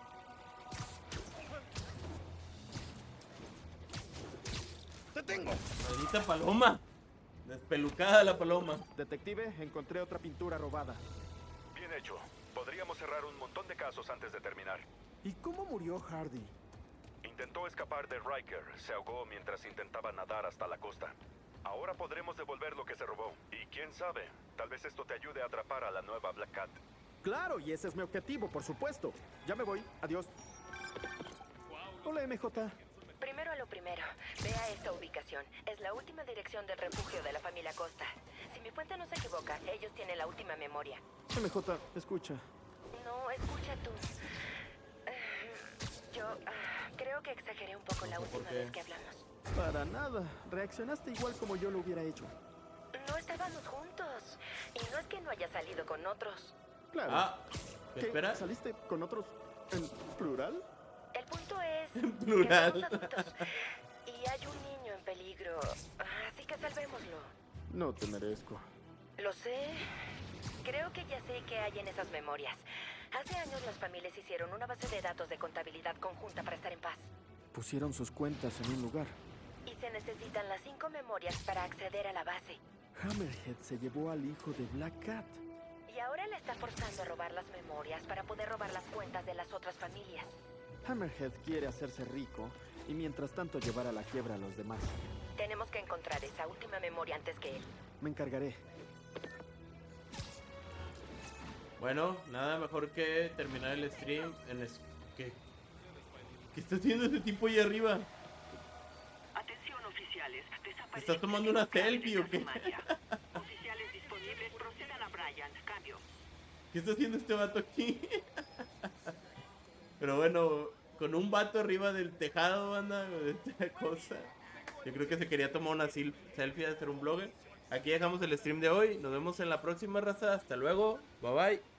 ¡Te tengo! ¡Maldita paloma! Despelucada la paloma. Detective, encontré otra pintura robada. Bien hecho. Podríamos cerrar un montón de casos antes de terminar. ¿Y cómo murió Hardy? Intentó escapar de Riker. Se ahogó mientras intentaba nadar hasta la costa. Ahora podremos devolver lo que se robó. Y quién sabe, tal vez esto te ayude a atrapar a la nueva Black Cat. Claro, y ese es mi objetivo, por supuesto. Ya me voy. Adiós. Hola, MJ. Primero a lo primero, vea esta ubicación. Es la última dirección del refugio de la familia Costa. Si mi fuente no se equivoca, ellos tienen la última memoria. MJ, escucha. No, escucha tú. Yo creo que exageré un poco la última vez que hablamos. Para nada. Reaccionaste igual como yo lo hubiera hecho. No estábamos juntos. Y no es que no haya salido con otros. Claro. Ah, ¿qué? espera. ¿Saliste con otros en plural? El punto es En plural. que somos adultos y hay un niño en peligro. Así que salvémoslo. No te merezco. Lo sé. Creo que ya sé qué hay en esas memorias. Hace años las familias hicieron una base de datos de contabilidad conjunta para estar en paz. Pusieron sus cuentas en un lugar. Y se necesitan las 5 memorias para acceder a la base. Hammerhead se llevó al hijo de Black Cat. Y ahora la está forzando a robar las memorias para poder robar las cuentas de las otras familias. Hammerhead quiere hacerse rico y mientras tanto llevar a la quiebra a los demás. Tenemos que encontrar esa última memoria antes que él. Me encargaré. Bueno, nada mejor que terminar el stream en... ¿Qué está haciendo ese tipo ahí arriba? Atención, oficiales. ¿Está tomando una selfie o qué? Oficiales disponibles, procedan a Brian. Cambio. ¿Qué está haciendo este vato aquí? Pero bueno, con un vato arriba del tejado, banda, de esta cosa. Yo creo que se quería tomar una selfie de ser un blogger. Aquí dejamos el stream de hoy. Nos vemos en la próxima, raza. Hasta luego. Bye bye.